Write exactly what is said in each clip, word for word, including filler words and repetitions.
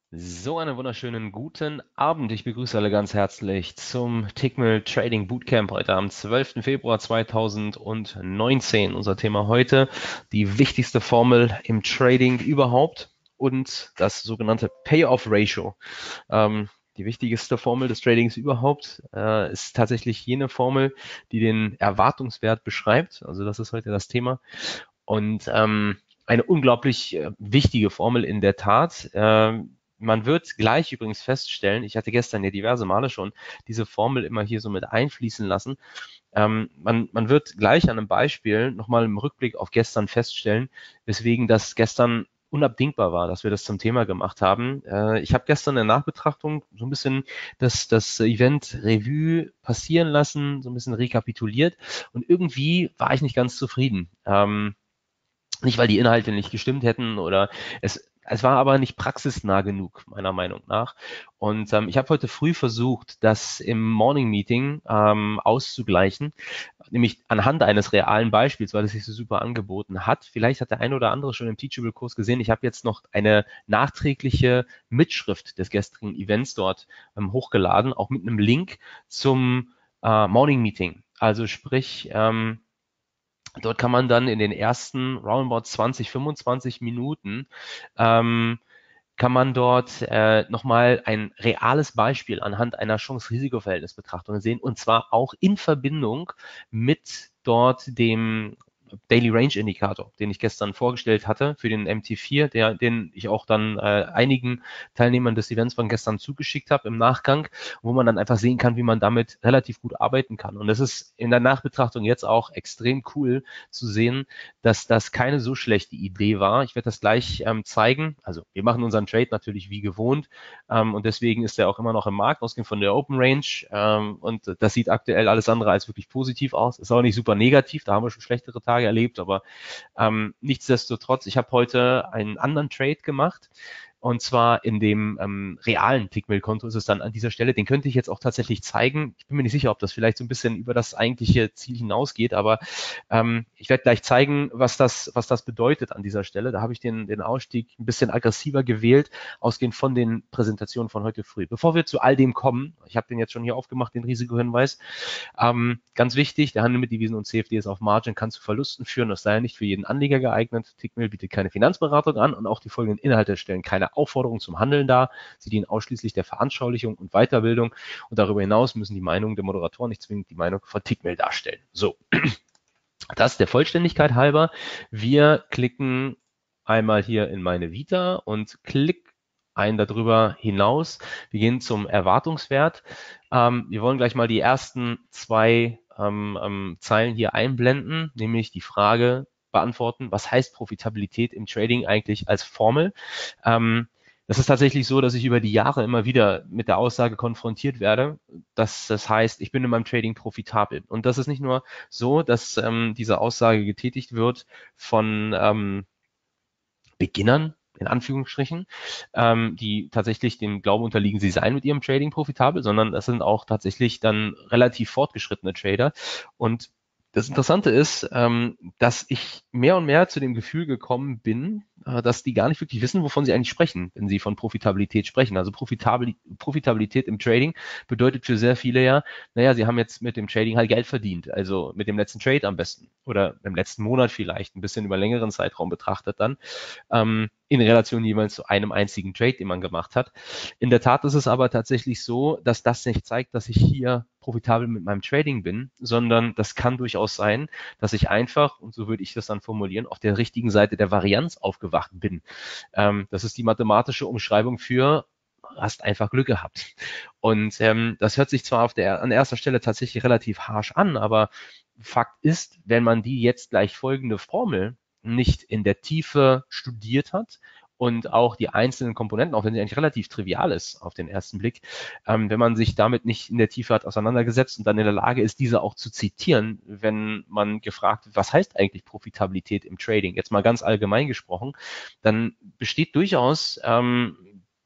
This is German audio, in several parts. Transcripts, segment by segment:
So, einen wunderschönen guten Abend. Ich begrüße alle ganz herzlich zum Tickmill Trading Bootcamp heute am zwölften Februar zweitausendneunzehn. Unser Thema heute, die wichtigste Formel im Trading überhaupt und das sogenannte Payoff Ratio. Ähm, die wichtigste Formel des Tradings überhaupt äh, ist tatsächlich jene Formel, die den Erwartungswert beschreibt. Also das ist heute das Thema. Und ähm, eine unglaublich äh, wichtige Formel in der Tat. Ähm, man wird gleich übrigens feststellen, ich hatte gestern ja diverse Male schon diese Formel immer hier so mit einfließen lassen. Ähm, man, man wird gleich an einem Beispiel nochmal im Rückblick auf gestern feststellen, weswegen das gestern unabdingbar war, dass wir das zum Thema gemacht haben. Äh, ich habe gestern in der Nachbetrachtung so ein bisschen das, das Event Revue passieren lassen, so ein bisschen rekapituliert und irgendwie war ich nicht ganz zufrieden. Ähm, nicht, weil die Inhalte nicht gestimmt hätten oder es, es war aber nicht praxisnah genug, meiner Meinung nach. Und ähm, ich habe heute früh versucht, das im Morning Meeting ähm, auszugleichen, nämlich anhand eines realen Beispiels, weil es sich so super angeboten hat. Vielleicht hat der eine oder andere schon im Teachable-Kurs gesehen. Ich habe jetzt noch eine nachträgliche Mitschrift des gestrigen Events dort ähm, hochgeladen, auch mit einem Link zum äh, Morning Meeting. Also sprich, ähm, dort kann man dann in den ersten roundabout zwanzig, fünfundzwanzig Minuten ähm, kann man dort äh, nochmal ein reales Beispiel anhand einer Chance-Risiko-Verhältnis-Betrachtung sehen und zwar auch in Verbindung mit dort dem Daily Range Indikator, den ich gestern vorgestellt hatte für den M T vier, der, den ich auch dann äh, einigen Teilnehmern des Events von gestern zugeschickt habe im Nachgang, wo man dann einfach sehen kann, wie man damit relativ gut arbeiten kann. Und das ist in der Nachbetrachtung jetzt auch extrem cool zu sehen, dass das keine so schlechte Idee war. Ich werde das gleich ähm, zeigen. Also wir machen unseren Trade natürlich wie gewohnt ähm, und deswegen ist er auch immer noch im Markt, ausgehend von der Open Range ähm, und das sieht aktuell alles andere als wirklich positiv aus. Ist auch nicht super negativ, da haben wir schon schlechtere Tage erlebt, aber ähm, nichtsdestotrotz, ich habe heute einen anderen Trade gemacht. Und zwar in dem ähm, realen Tickmill-Konto ist es dann an dieser Stelle. Den könnte ich jetzt auch tatsächlich zeigen. Ich bin mir nicht sicher, ob das vielleicht so ein bisschen über das eigentliche Ziel hinausgeht, aber ähm, ich werde gleich zeigen, was das, was das bedeutet an dieser Stelle. Da habe ich den, den Ausstieg ein bisschen aggressiver gewählt, ausgehend von den Präsentationen von heute früh. Bevor wir zu all dem kommen, ich habe den jetzt schon hier aufgemacht, den Risikohinweis, ähm, ganz wichtig, der Handel mit Devisen und C F Ds auf Margin kann zu Verlusten führen. Das sei ja nicht für jeden Anleger geeignet. Tickmill bietet keine Finanzberatung an und auch die folgenden Inhalte stellen keine Aufforderung zum Handeln dar. Sie dienen ausschließlich der Veranschaulichung und Weiterbildung und darüber hinaus müssen die Meinungen der Moderatoren nicht zwingend die Meinung von Tickmill darstellen. So, das der Vollständigkeit halber. Wir klicken einmal hier in meine Vita und klick ein darüber hinaus. Wir gehen zum Erwartungswert. Ähm, wir wollen gleich mal die ersten zwei ähm, ähm, Zeilen hier einblenden, nämlich die Frage beantworten, was heißt Profitabilität im Trading eigentlich als Formel? Ähm, das ist tatsächlich so, dass ich über die Jahre immer wieder mit der Aussage konfrontiert werde, dass das heißt, ich bin in meinem Trading profitabel. Und das ist nicht nur so, dass ähm, diese Aussage getätigt wird von ähm, Beginnern, in Anführungsstrichen, ähm, die tatsächlich dem Glauben unterliegen, sie seien mit ihrem Trading profitabel, sondern das sind auch tatsächlich dann relativ fortgeschrittene Trader. Und das Interessante ist, ähm, dass ich mehr und mehr zu dem Gefühl gekommen bin, äh, dass die gar nicht wirklich wissen, wovon sie eigentlich sprechen, wenn sie von Profitabilität sprechen. Also Profitabil Profitabilität im Trading bedeutet für sehr viele ja, naja, sie haben jetzt mit dem Trading halt Geld verdient, also mit dem letzten Trade am besten oder im letzten Monat vielleicht, ein bisschen über längeren Zeitraum betrachtet dann ähm, in Relation jeweils zu einem einzigen Trade, den man gemacht hat. In der Tat ist es aber tatsächlich so, dass das nicht zeigt, dass ich hier profitabel mit meinem Trading bin, sondern das kann durchaus sein, dass ich einfach, und so würde ich das dann formulieren, auf der richtigen Seite der Varianz aufgewacht bin. Ähm, das ist die mathematische Umschreibung für hast einfach Glück gehabt. Und ähm, das hört sich zwar auf der, an erster Stelle tatsächlich relativ harsh an, aber Fakt ist, wenn man die jetzt gleich folgende Formel nicht in der Tiefe studiert hat und auch die einzelnen Komponenten, auch wenn sie eigentlich relativ trivial ist auf den ersten Blick, ähm, wenn man sich damit nicht in der Tiefe hat auseinandergesetzt und dann in der Lage ist, diese auch zu zitieren, wenn man gefragt wird, was heißt eigentlich Profitabilität im Trading, jetzt mal ganz allgemein gesprochen, dann besteht durchaus ähm,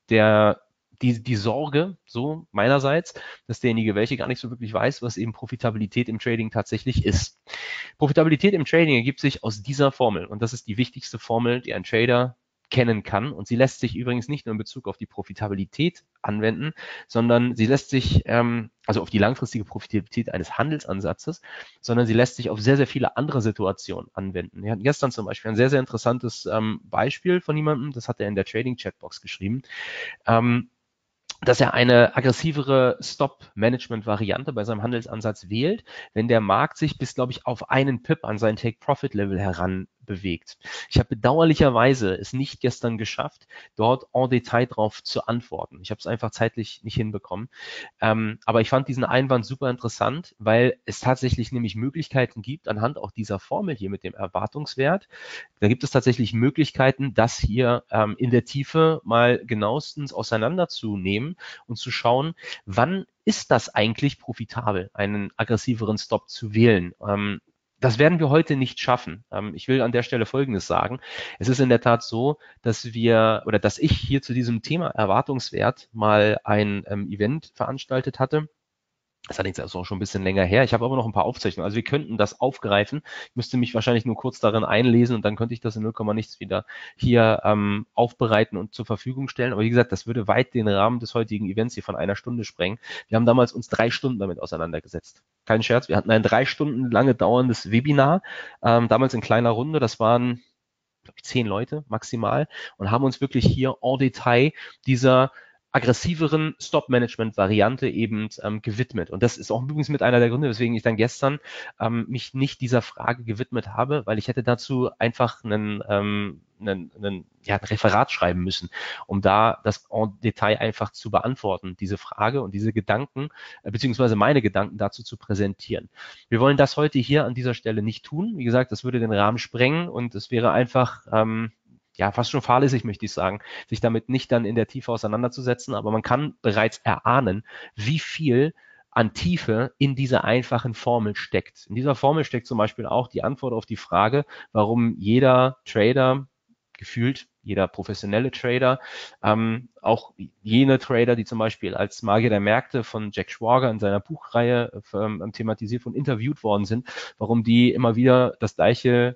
der die, die Sorge, so meinerseits, dass derjenige welche gar nicht so wirklich weiß, was eben Profitabilität im Trading tatsächlich ist. Profitabilität im Trading ergibt sich aus dieser Formel und das ist die wichtigste Formel, die ein Trader kennen kann. Und sie lässt sich übrigens nicht nur in Bezug auf die Profitabilität anwenden, sondern sie lässt sich, ähm, also auf die langfristige Profitabilität eines Handelsansatzes, sondern sie lässt sich auf sehr, sehr viele andere Situationen anwenden. Wir hatten gestern zum Beispiel ein sehr, sehr interessantes ähm, Beispiel von jemandem, das hat er in der Trading-Chatbox geschrieben, ähm, dass er eine aggressivere Stop-Management-Variante bei seinem Handelsansatz wählt, wenn der Markt sich bis, glaube ich, auf einen Pip an sein Take-Profit-Level heran bewegt. Ich habe bedauerlicherweise es nicht gestern geschafft, dort en Detail drauf zu antworten. Ich habe es einfach zeitlich nicht hinbekommen. Ähm, aber ich fand diesen Einwand super interessant, weil es tatsächlich nämlich Möglichkeiten gibt, anhand auch dieser Formel hier mit dem Erwartungswert, da gibt es tatsächlich Möglichkeiten, das hier ähm, in der Tiefe mal genauestens auseinanderzunehmen und zu schauen, wann ist das eigentlich profitabel, einen aggressiveren Stop zu wählen. Ähm, das werden wir heute nicht schaffen. Ähm, ich will an der Stelle Folgendes sagen. Es ist in der Tat so, dass wir oder dass ich hier zu diesem Thema Erwartungswert mal ein ähm, Event veranstaltet hatte. Das ist allerdings also auch schon ein bisschen länger her. Ich habe aber noch ein paar Aufzeichnungen. Also wir könnten das aufgreifen. Ich müsste mich wahrscheinlich nur kurz darin einlesen und dann könnte ich das in null Komma nichts wieder hier ähm, aufbereiten und zur Verfügung stellen. Aber wie gesagt, das würde weit den Rahmen des heutigen Events hier von einer Stunde sprengen. Wir haben damals uns drei Stunden damit auseinandergesetzt. Kein Scherz. Wir hatten ein drei Stunden lange dauerndes Webinar, ähm, damals in kleiner Runde. Das waren, glaube ich, zehn Leute maximal und haben uns wirklich hier en Detail dieser aggressiveren Stop-Management-Variante eben ähm, gewidmet. Und das ist auch übrigens mit einer der Gründe, weswegen ich dann gestern ähm, mich nicht dieser Frage gewidmet habe, weil ich hätte dazu einfach einen, ähm, einen, einen, ja, ein Referat schreiben müssen, um da das en Detail einfach zu beantworten, diese Frage und diese Gedanken, äh, beziehungsweise meine Gedanken dazu zu präsentieren. Wir wollen das heute hier an dieser Stelle nicht tun. Wie gesagt, das würde den Rahmen sprengen und es wäre einfach ähm, ja, fast schon fahrlässig, möchte ich sagen, sich damit nicht dann in der Tiefe auseinanderzusetzen, aber man kann bereits erahnen, wie viel an Tiefe in dieser einfachen Formel steckt. In dieser Formel steckt zum Beispiel auch die Antwort auf die Frage, warum jeder Trader, gefühlt jeder professionelle Trader, ähm, auch jene Trader, die zum Beispiel als Magier der Märkte von Jack Schwager in seiner Buchreihe ähm, thematisiert und interviewt worden sind, warum die immer wieder das gleiche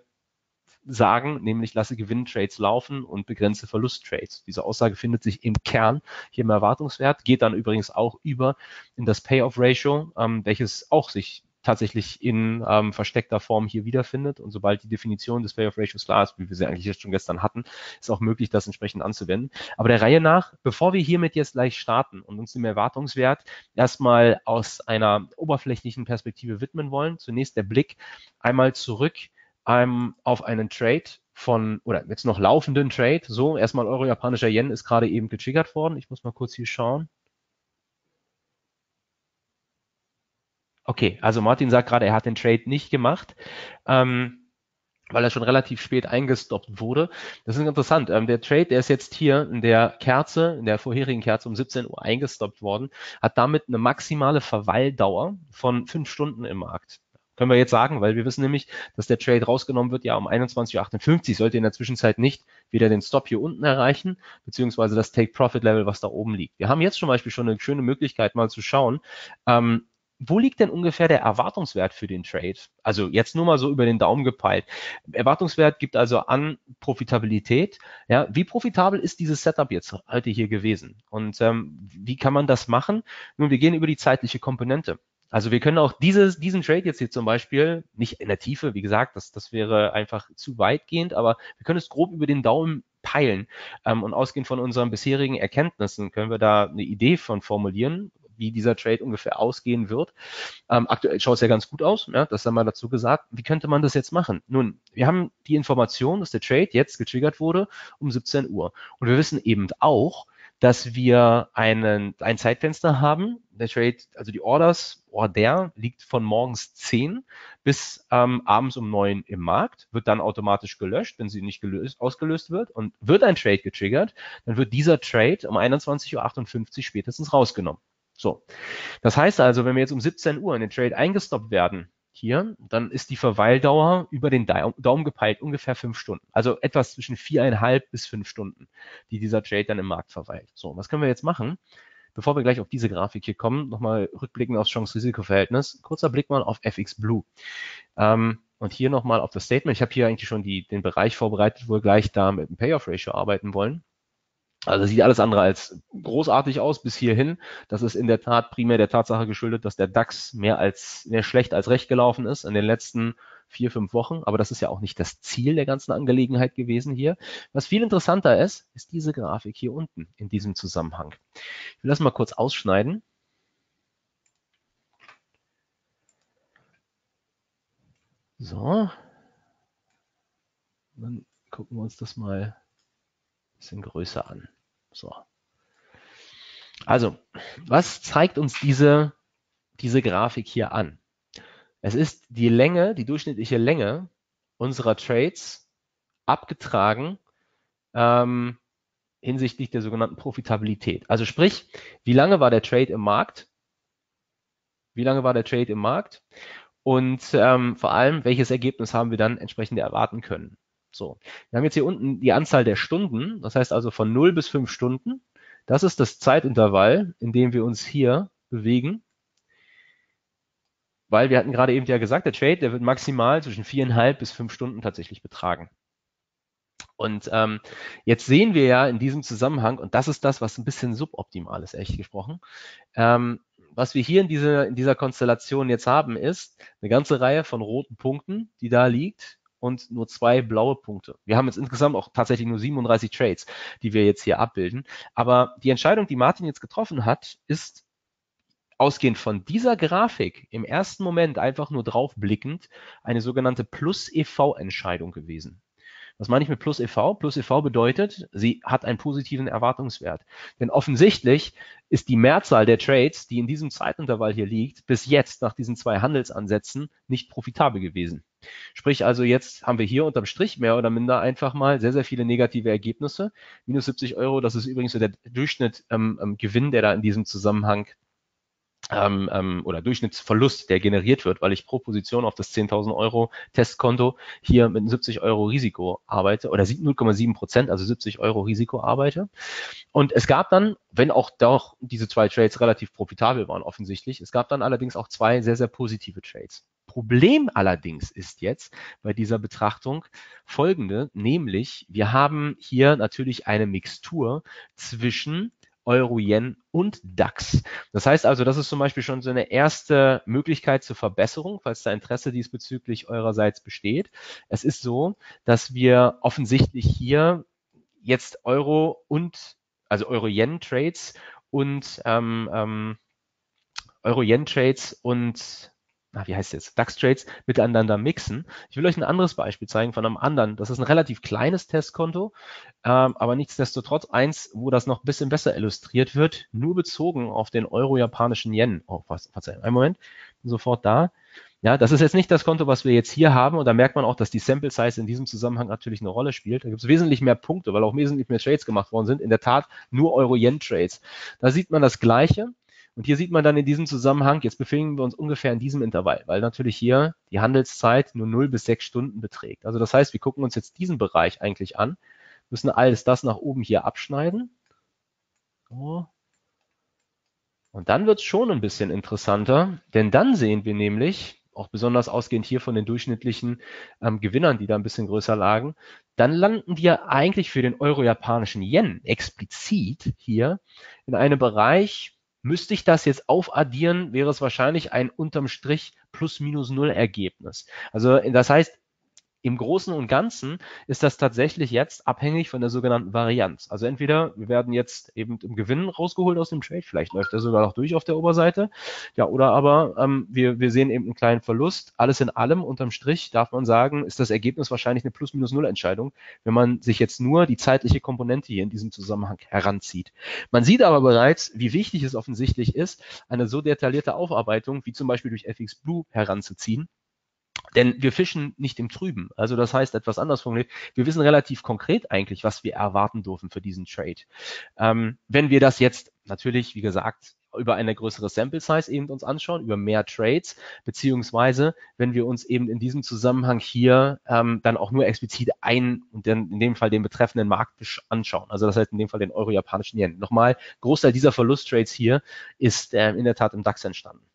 sagen, nämlich lasse Gewinntrades laufen und begrenze Verlusttrades. Diese Aussage findet sich im Kern hier im Erwartungswert, geht dann übrigens auch über in das Payoff-Ratio, ähm, welches auch sich tatsächlich in ähm, versteckter Form hier wiederfindet. Und sobald die Definition des Payoff-Ratios klar ist, wie wir sie eigentlich jetzt schon gestern hatten, ist auch möglich, das entsprechend anzuwenden. Aber der Reihe nach, bevor wir hiermit jetzt gleich starten und uns dem Erwartungswert erstmal aus einer oberflächlichen Perspektive widmen wollen, zunächst der Blick einmal zurück ähm, auf einen Trade von, oder jetzt noch laufenden Trade. So, erstmal euro-japanischer Yen ist gerade eben getriggert worden. Ich muss mal kurz hier schauen. Okay, also Martin sagt gerade, er hat den Trade nicht gemacht, ähm, weil er schon relativ spät eingestoppt wurde. Das ist interessant. Ähm, der Trade, der ist jetzt hier in der Kerze, in der vorherigen Kerze um siebzehn Uhr eingestoppt worden, hat damit eine maximale Verweildauer von fünf Stunden im Markt. Können wir jetzt sagen, weil wir wissen nämlich, dass der Trade rausgenommen wird, ja um einundzwanzig Uhr achtundfünfzig, sollte in der Zwischenzeit nicht wieder den Stop hier unten erreichen, beziehungsweise das Take-Profit-Level, was da oben liegt. Wir haben jetzt zum Beispiel schon eine schöne Möglichkeit, mal zu schauen, ähm, wo liegt denn ungefähr der Erwartungswert für den Trade? Also jetzt nur mal so über den Daumen gepeilt. Erwartungswert gibt also an Profitabilität. Ja, wie profitabel ist dieses Setup jetzt heute hier gewesen? Und ähm, wie kann man das machen? Nun, wir gehen über die zeitliche Komponente. Also wir können auch dieses, diesen Trade jetzt hier zum Beispiel, nicht in der Tiefe, wie gesagt, das, das wäre einfach zu weitgehend, aber wir können es grob über den Daumen peilen ähm, und ausgehend von unseren bisherigen Erkenntnissen können wir da eine Idee von formulieren, wie dieser Trade ungefähr ausgehen wird. Ähm, aktuell schaut es ja ganz gut aus, ja, das haben wir dazu gesagt. Wie könnte man das jetzt machen? Nun, wir haben die Information, dass der Trade jetzt getriggert wurde um siebzehn Uhr. Und wir wissen eben auch, dass wir einen, ein Zeitfenster haben. Der Trade, also die Orders, Order liegt von morgens zehn bis ähm, abends um neun im Markt, wird dann automatisch gelöscht, wenn sie nicht gelöst, ausgelöst wird. Und wird ein Trade getriggert, dann wird dieser Trade um einundzwanzig Uhr achtundfünfzig spätestens rausgenommen. So, das heißt also, wenn wir jetzt um siebzehn Uhr in den Trade eingestoppt werden, hier, dann ist die Verweildauer über den Daumen gepeilt ungefähr fünf Stunden. Also etwas zwischen viereinhalb bis fünf Stunden, die dieser Trade dann im Markt verweilt. So, was können wir jetzt machen? Bevor wir gleich auf diese Grafik hier kommen, nochmal rückblickend aufs Chance-Risiko-Verhältnis. Kurzer Blick mal auf F X Blue. Ähm, und hier nochmal auf das Statement. Ich habe hier eigentlich schon die, den Bereich vorbereitet, wo wir gleich da mit dem Payoff-Ratio arbeiten wollen. Also sieht alles andere als großartig aus bis hierhin. Das ist in der Tat primär der Tatsache geschuldet, dass der DAX mehr als mehr schlecht als recht gelaufen ist in den letzten vier, fünf Wochen. Aber das ist ja auch nicht das Ziel der ganzen Angelegenheit gewesen hier. Was viel interessanter ist, ist diese Grafik hier unten in diesem Zusammenhang. Ich will das mal kurz ausschneiden. So. Dann gucken wir uns das mal ein bisschen größer an. So. Also, was zeigt uns diese, diese Grafik hier an? Es ist die Länge, die durchschnittliche Länge unserer Trades abgetragen ähm, hinsichtlich der sogenannten Profitabilität. Also sprich, wie lange war der Trade im Markt? Wie lange war der Trade im Markt? Und ähm, vor allem, welches Ergebnis haben wir dann entsprechend erwarten können? So, wir haben jetzt hier unten die Anzahl der Stunden, das heißt also von null bis fünf Stunden. Das ist das Zeitintervall, in dem wir uns hier bewegen. Weil wir hatten gerade eben ja gesagt, der Trade, der wird maximal zwischen viereinhalb bis fünf Stunden tatsächlich betragen. Und ähm, jetzt sehen wir ja in diesem Zusammenhang, und das ist das, was ein bisschen suboptimal ist, ehrlich gesprochen, ähm, was wir hier in, diese, in dieser Konstellation jetzt haben, ist eine ganze Reihe von roten Punkten, die da liegt, und nur zwei blaue Punkte. Wir haben jetzt insgesamt auch tatsächlich nur siebenunddreißig Trades, die wir jetzt hier abbilden. Aber die Entscheidung, die Martin jetzt getroffen hat, ist ausgehend von dieser Grafik im ersten Moment einfach nur draufblickend eine sogenannte Plus-E V-Entscheidung gewesen. Was meine ich mit Plus E V? Plus E V bedeutet, sie hat einen positiven Erwartungswert. Denn offensichtlich ist die Mehrzahl der Trades, die in diesem Zeitintervall hier liegt, bis jetzt nach diesen zwei Handelsansätzen nicht profitabel gewesen. Sprich also, jetzt haben wir hier unterm Strich mehr oder minder einfach mal sehr, sehr viele negative Ergebnisse. Minus siebzig Euro, das ist übrigens so der Durchschnitt ähm, ähm, Gewinn, der da in diesem Zusammenhang Ähm, ähm, oder Durchschnittsverlust, der generiert wird, weil ich pro Position auf das zehntausend Euro Testkonto hier mit siebzig Euro Risiko arbeite oder null Komma sieben Prozent, also siebzig Euro Risiko arbeite. Und es gab dann, wenn auch doch diese zwei Trades relativ profitabel waren offensichtlich, es gab dann allerdings auch zwei sehr, sehr positive Trades. Problem allerdings ist jetzt bei dieser Betrachtung folgende, nämlich wir haben hier natürlich eine Mixtur zwischen Euro, Yen und DAX. Das heißt also, das ist zum Beispiel schon so eine erste Möglichkeit zur Verbesserung, falls da Interesse diesbezüglich eurerseits besteht. Es ist so, dass wir offensichtlich hier jetzt Euro und, also Euro-Yen-Trades und ähm, ähm, Euro-Yen-Trades und na, wie heißt es jetzt, DAX-Trades miteinander mixen. Ich will euch ein anderes Beispiel zeigen von einem anderen. Das ist ein relativ kleines Testkonto, ähm, aber nichtsdestotrotz eins, wo das noch ein bisschen besser illustriert wird, nur bezogen auf den Euro-japanischen Yen. Oh, was, Verzeihung, einen Moment, bin sofort da. Ja, das ist jetzt nicht das Konto, was wir jetzt hier haben, und da merkt man auch, dass die Sample Size in diesem Zusammenhang natürlich eine Rolle spielt. Da gibt es wesentlich mehr Punkte, weil auch wesentlich mehr Trades gemacht worden sind. In der Tat nur Euro-Yen-Trades. Da sieht man das Gleiche. Und hier sieht man dann in diesem Zusammenhang, jetzt befinden wir uns ungefähr in diesem Intervall, weil natürlich hier die Handelszeit nur null bis sechs Stunden beträgt. Also das heißt, wir gucken uns jetzt diesen Bereich eigentlich an, müssen alles das nach oben hier abschneiden. So. Und dann wird es schon ein bisschen interessanter, denn dann sehen wir nämlich, auch besonders ausgehend hier von den durchschnittlichen ähm, Gewinnern, die da ein bisschen größer lagen, dann landen wir eigentlich für den euro-japanischen Yen explizit hier in einem Bereich. Müsste ich das jetzt aufaddieren, wäre es wahrscheinlich ein unterm Strich Plus-Minus-Null-Ergebnis. Also das heißt, im Großen und Ganzen ist das tatsächlich jetzt abhängig von der sogenannten Varianz. Also entweder wir werden jetzt eben im Gewinn rausgeholt aus dem Trade, vielleicht läuft er sogar noch durch auf der Oberseite, ja, oder aber ähm, wir, wir sehen eben einen kleinen Verlust. Alles in allem, unterm Strich, darf man sagen, ist das Ergebnis wahrscheinlich eine Plus-Minus-Null-Entscheidung, wenn man sich jetzt nur die zeitliche Komponente hier in diesem Zusammenhang heranzieht. Man sieht aber bereits, wie wichtig es offensichtlich ist, eine so detaillierte Aufarbeitung, wie zum Beispiel durch F X Blue heranzuziehen. Denn wir fischen nicht im Trüben. Also das heißt, etwas anders formuliert, wir wissen relativ konkret eigentlich, was wir erwarten dürfen für diesen Trade. Ähm, wenn wir das jetzt natürlich, wie gesagt, über eine größere Sample Size eben uns anschauen, über mehr Trades, beziehungsweise wenn wir uns eben in diesem Zusammenhang hier ähm, dann auch nur explizit ein und dann in dem Fall den betreffenden Markt anschauen. Also das heißt in dem Fall den euro-japanischen Yen. Nochmal, Großteil dieser Verlusttrades hier ist äh, in der Tat im DAX entstanden.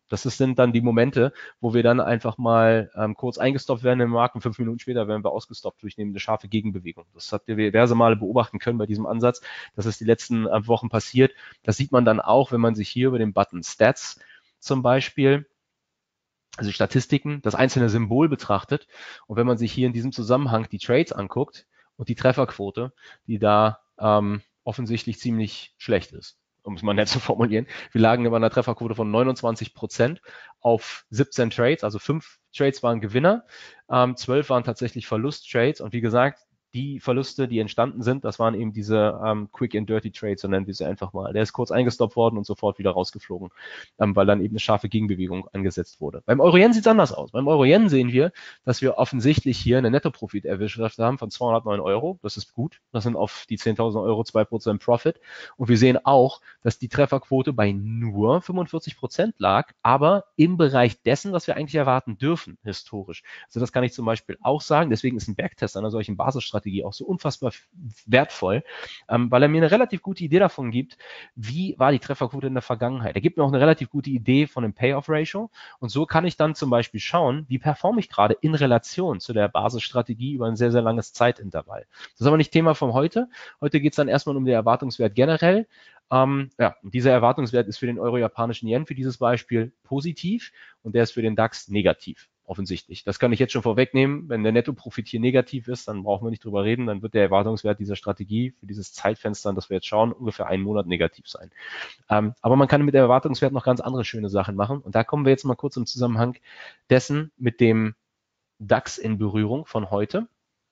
Das ist, sind dann die Momente, wo wir dann einfach mal ähm, kurz eingestoppt werden im Markt und fünf Minuten später werden wir ausgestoppt durch eine scharfe Gegenbewegung. Das habt ihr diverse Male beobachten können bei diesem Ansatz. Das ist die letzten äh, Wochen passiert. Das sieht man dann auch, wenn man sich hier über den Button Stats zum Beispiel, also Statistiken, das einzelne Symbol betrachtet. Und wenn man sich hier in diesem Zusammenhang die Trades anguckt und die Trefferquote, die da ähm, offensichtlich ziemlich schlecht ist, um es mal nett zu formulieren. Wir lagen über einer Trefferquote von neunundzwanzig Prozent auf siebzehn Trades, also fünf Trades waren Gewinner, ähm, zwölf waren tatsächlich Verlusttrades und wie gesagt, die Verluste, die entstanden sind, das waren eben diese ähm, Quick and Dirty Trades, so nennen wir sie einfach mal. Der ist kurz eingestoppt worden und sofort wieder rausgeflogen, ähm, weil dann eben eine scharfe Gegenbewegung angesetzt wurde. Beim Euro-Yen sieht es anders aus. Beim Euro-Yen sehen wir, dass wir offensichtlich hier einen Nettoprofit erwirtschaftet haben von zweihundertneun Euro. Das ist gut. Das sind auf die zehntausend Euro zwei Prozent Profit. Und wir sehen auch, dass die Trefferquote bei nur fünfundvierzig Prozent lag, aber im Bereich dessen, was wir eigentlich erwarten dürfen, historisch. Also das kann ich zum Beispiel auch sagen. Deswegen ist ein Backtest einer solchen Basisstrategie auch so unfassbar wertvoll, ähm, weil er mir eine relativ gute Idee davon gibt, wie war die Trefferquote in der Vergangenheit. Er gibt mir auch eine relativ gute Idee von dem Payoff-Ratio und so kann ich dann zum Beispiel schauen, wie performe ich gerade in Relation zu der Basisstrategie über ein sehr, sehr langes Zeitintervall. Das ist aber nicht Thema von heute. Heute geht es dann erstmal um den Erwartungswert generell. Ähm, ja, und dieser Erwartungswert ist für den euro-japanischen Yen für dieses Beispiel positiv und der ist für den DAX negativ. Offensichtlich. Das kann ich jetzt schon vorwegnehmen. Wenn der Nettoprofit hier negativ ist, dann brauchen wir nicht drüber reden. Dann wird der Erwartungswert dieser Strategie für dieses Zeitfenster, das wir jetzt schauen, ungefähr einen Monat negativ sein. Ähm, aber man kann mit dem Erwartungswert noch ganz andere schöne Sachen machen. Und da kommen wir jetzt mal kurz im Zusammenhang dessen mit dem DAX in Berührung von heute.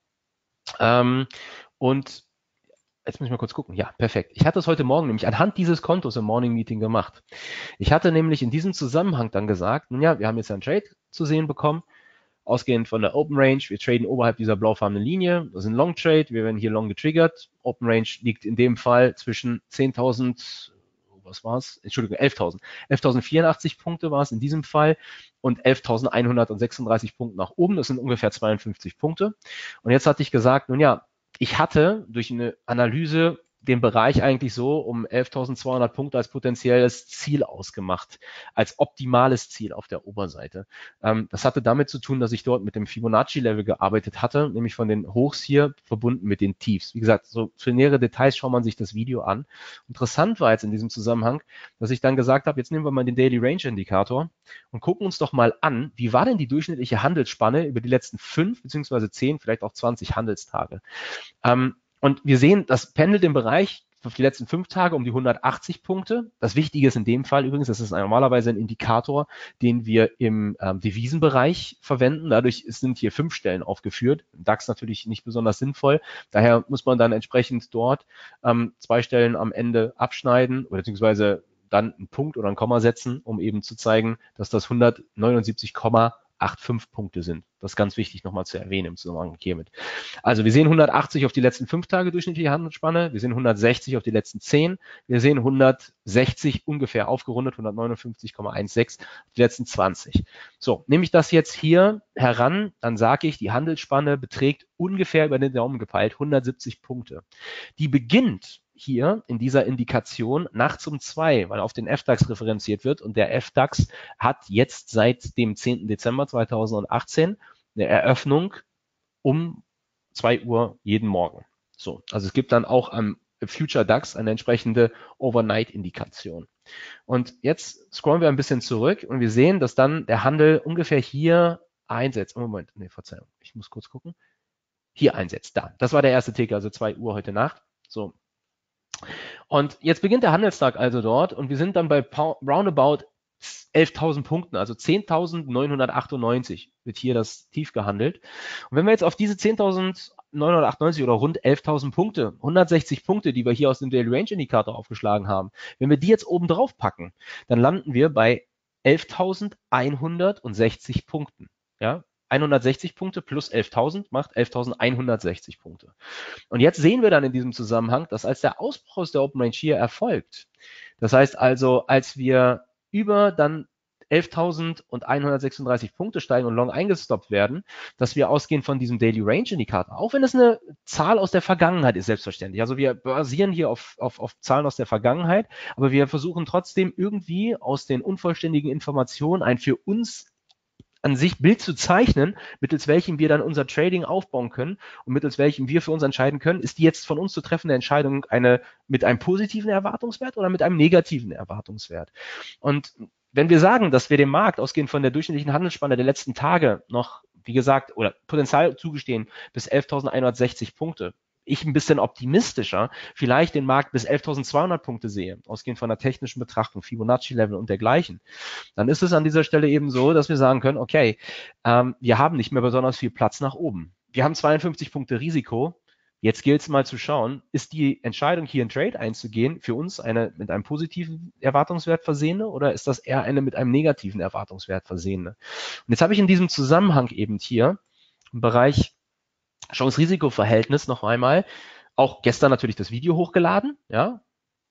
Ähm, und jetzt muss ich mal kurz gucken. Ja, perfekt. Ich hatte es heute Morgen nämlich anhand dieses Kontos im Morning Meeting gemacht. Ich hatte nämlich in diesem Zusammenhang dann gesagt, nun ja, wir haben jetzt einen Trade zu sehen bekommen, ausgehend von der Open Range. Wir traden oberhalb dieser blaufarbenen Linie. Das ist ein Long Trade. Wir werden hier long getriggert. Open Range liegt in dem Fall zwischen zehntausend, was war es? Entschuldigung, elftausend. elftausendvierundachtzig Punkte war es in diesem Fall und elftausendeinhundertsechsunddreißig Punkte nach oben. Das sind ungefähr zweiundfünfzig Punkte. Und jetzt hatte ich gesagt, nun ja, ich hatte durch eine Analyse den Bereich eigentlich so um elftausendzweihundert Punkte als potenzielles Ziel ausgemacht, als optimales Ziel auf der Oberseite. Ähm, das hatte damit zu tun, dass ich dort mit dem Fibonacci-Level gearbeitet hatte, nämlich von den Hochs hier verbunden mit den Tiefs. Wie gesagt, so für nähere Details schaut man sich das Video an. Interessant war jetzt in diesem Zusammenhang, dass ich dann gesagt habe, jetzt nehmen wir mal den Daily Range Indikator und gucken uns doch mal an, wie war denn die durchschnittliche Handelsspanne über die letzten fünf beziehungsweise zehn, vielleicht auch zwanzig Handelstage. Ähm, Und wir sehen, das pendelt im Bereich auf die letzten fünf Tage um die hundertachtzig Punkte. Das Wichtige ist in dem Fall übrigens, das ist normalerweise ein Indikator, den wir im ähm, Devisenbereich verwenden. Dadurch sind hier fünf Stellen aufgeführt. Im DAX natürlich nicht besonders sinnvoll. Daher muss man dann entsprechend dort ähm, zwei Stellen am Ende abschneiden oder beziehungsweise dann einen Punkt oder ein Komma setzen, um eben zu zeigen, dass das hundertneunundsiebzig Komma fünfundachtzig Punkte sind. Das ist ganz wichtig nochmal zu erwähnen im Zusammenhang hiermit. Also wir sehen hundertachtzig auf die letzten fünf Tage durchschnittliche Handelsspanne, wir sehen hundertsechzig auf die letzten zehn, wir sehen hundertsechzig ungefähr aufgerundet, hundertneunundfünfzig Komma sechzehn auf die letzten zwanzig. So, nehme ich das jetzt hier heran, dann sage ich, die Handelsspanne beträgt ungefähr über den Daumen gepeilt hundertsiebzig Punkte. Die beginnt hier in dieser Indikation nachts um zwei, weil auf den F DAX referenziert wird und der F DAX hat jetzt seit dem zehnten Dezember zweitausendachtzehn eine Eröffnung um zwei Uhr jeden Morgen. So, also es gibt dann auch am Future DAX eine entsprechende Overnight-Indikation. Und jetzt scrollen wir ein bisschen zurück und wir sehen, dass dann der Handel ungefähr hier einsetzt. Oh, Moment, nee, Verzeihung, ich muss kurz gucken. Hier einsetzt, da. Das war der erste Ticker, also zwei Uhr heute Nacht. So. Und jetzt beginnt der Handelstag also dort und wir sind dann bei roundabout elftausend Punkten, also zehntausendneunhundertachtundneunzig wird hier das Tief gehandelt. Und wenn wir jetzt auf diese zehntausendneunhundertachtundneunzig oder rund elftausend Punkte, hundertsechzig Punkte, die wir hier aus dem Daily Range Indikator aufgeschlagen haben, wenn wir die jetzt oben drauf packen, dann landen wir bei elftausendeinhundertsechzig Punkten. Ja, hundertsechzig Punkte plus elftausend macht elftausendeinhundertsechzig Punkte. Und jetzt sehen wir dann in diesem Zusammenhang, dass als der Ausbruch aus der Open Range hier erfolgt, das heißt also, als wir über dann elftausendeinhundertsechsunddreißig Punkte steigen und long eingestoppt werden, dass wir ausgehen von diesem Daily Range Indikator, auch wenn es eine Zahl aus der Vergangenheit ist, selbstverständlich. Also wir basieren hier auf, auf, auf Zahlen aus der Vergangenheit, aber wir versuchen trotzdem irgendwie aus den unvollständigen Informationen ein für uns an sich Bild zu zeichnen, mittels welchem wir dann unser Trading aufbauen können und mittels welchem wir für uns entscheiden können, ist die jetzt von uns zu treffende Entscheidung eine mit einem positiven Erwartungswert oder mit einem negativen Erwartungswert. Und wenn wir sagen, dass wir dem Markt ausgehend von der durchschnittlichen Handelsspanne der letzten Tage noch, wie gesagt, oder Potenzial zugestehen bis elftausendeinhundertsechzig Punkte, ich ein bisschen optimistischer vielleicht den Markt bis elftausendzweihundert Punkte sehe, ausgehend von der technischen Betrachtung, Fibonacci-Level und dergleichen, dann ist es an dieser Stelle eben so, dass wir sagen können, okay, ähm, wir haben nicht mehr besonders viel Platz nach oben. Wir haben zweiundfünfzig Punkte Risiko. Jetzt gilt es mal zu schauen, ist die Entscheidung, hier in Trade einzugehen, für uns eine mit einem positiven Erwartungswert versehene oder ist das eher eine mit einem negativen Erwartungswert versehene? Und jetzt habe ich in diesem Zusammenhang eben hier im Bereich Chance-Risiko-Verhältnis noch einmal auch gestern natürlich das Video hochgeladen, ja,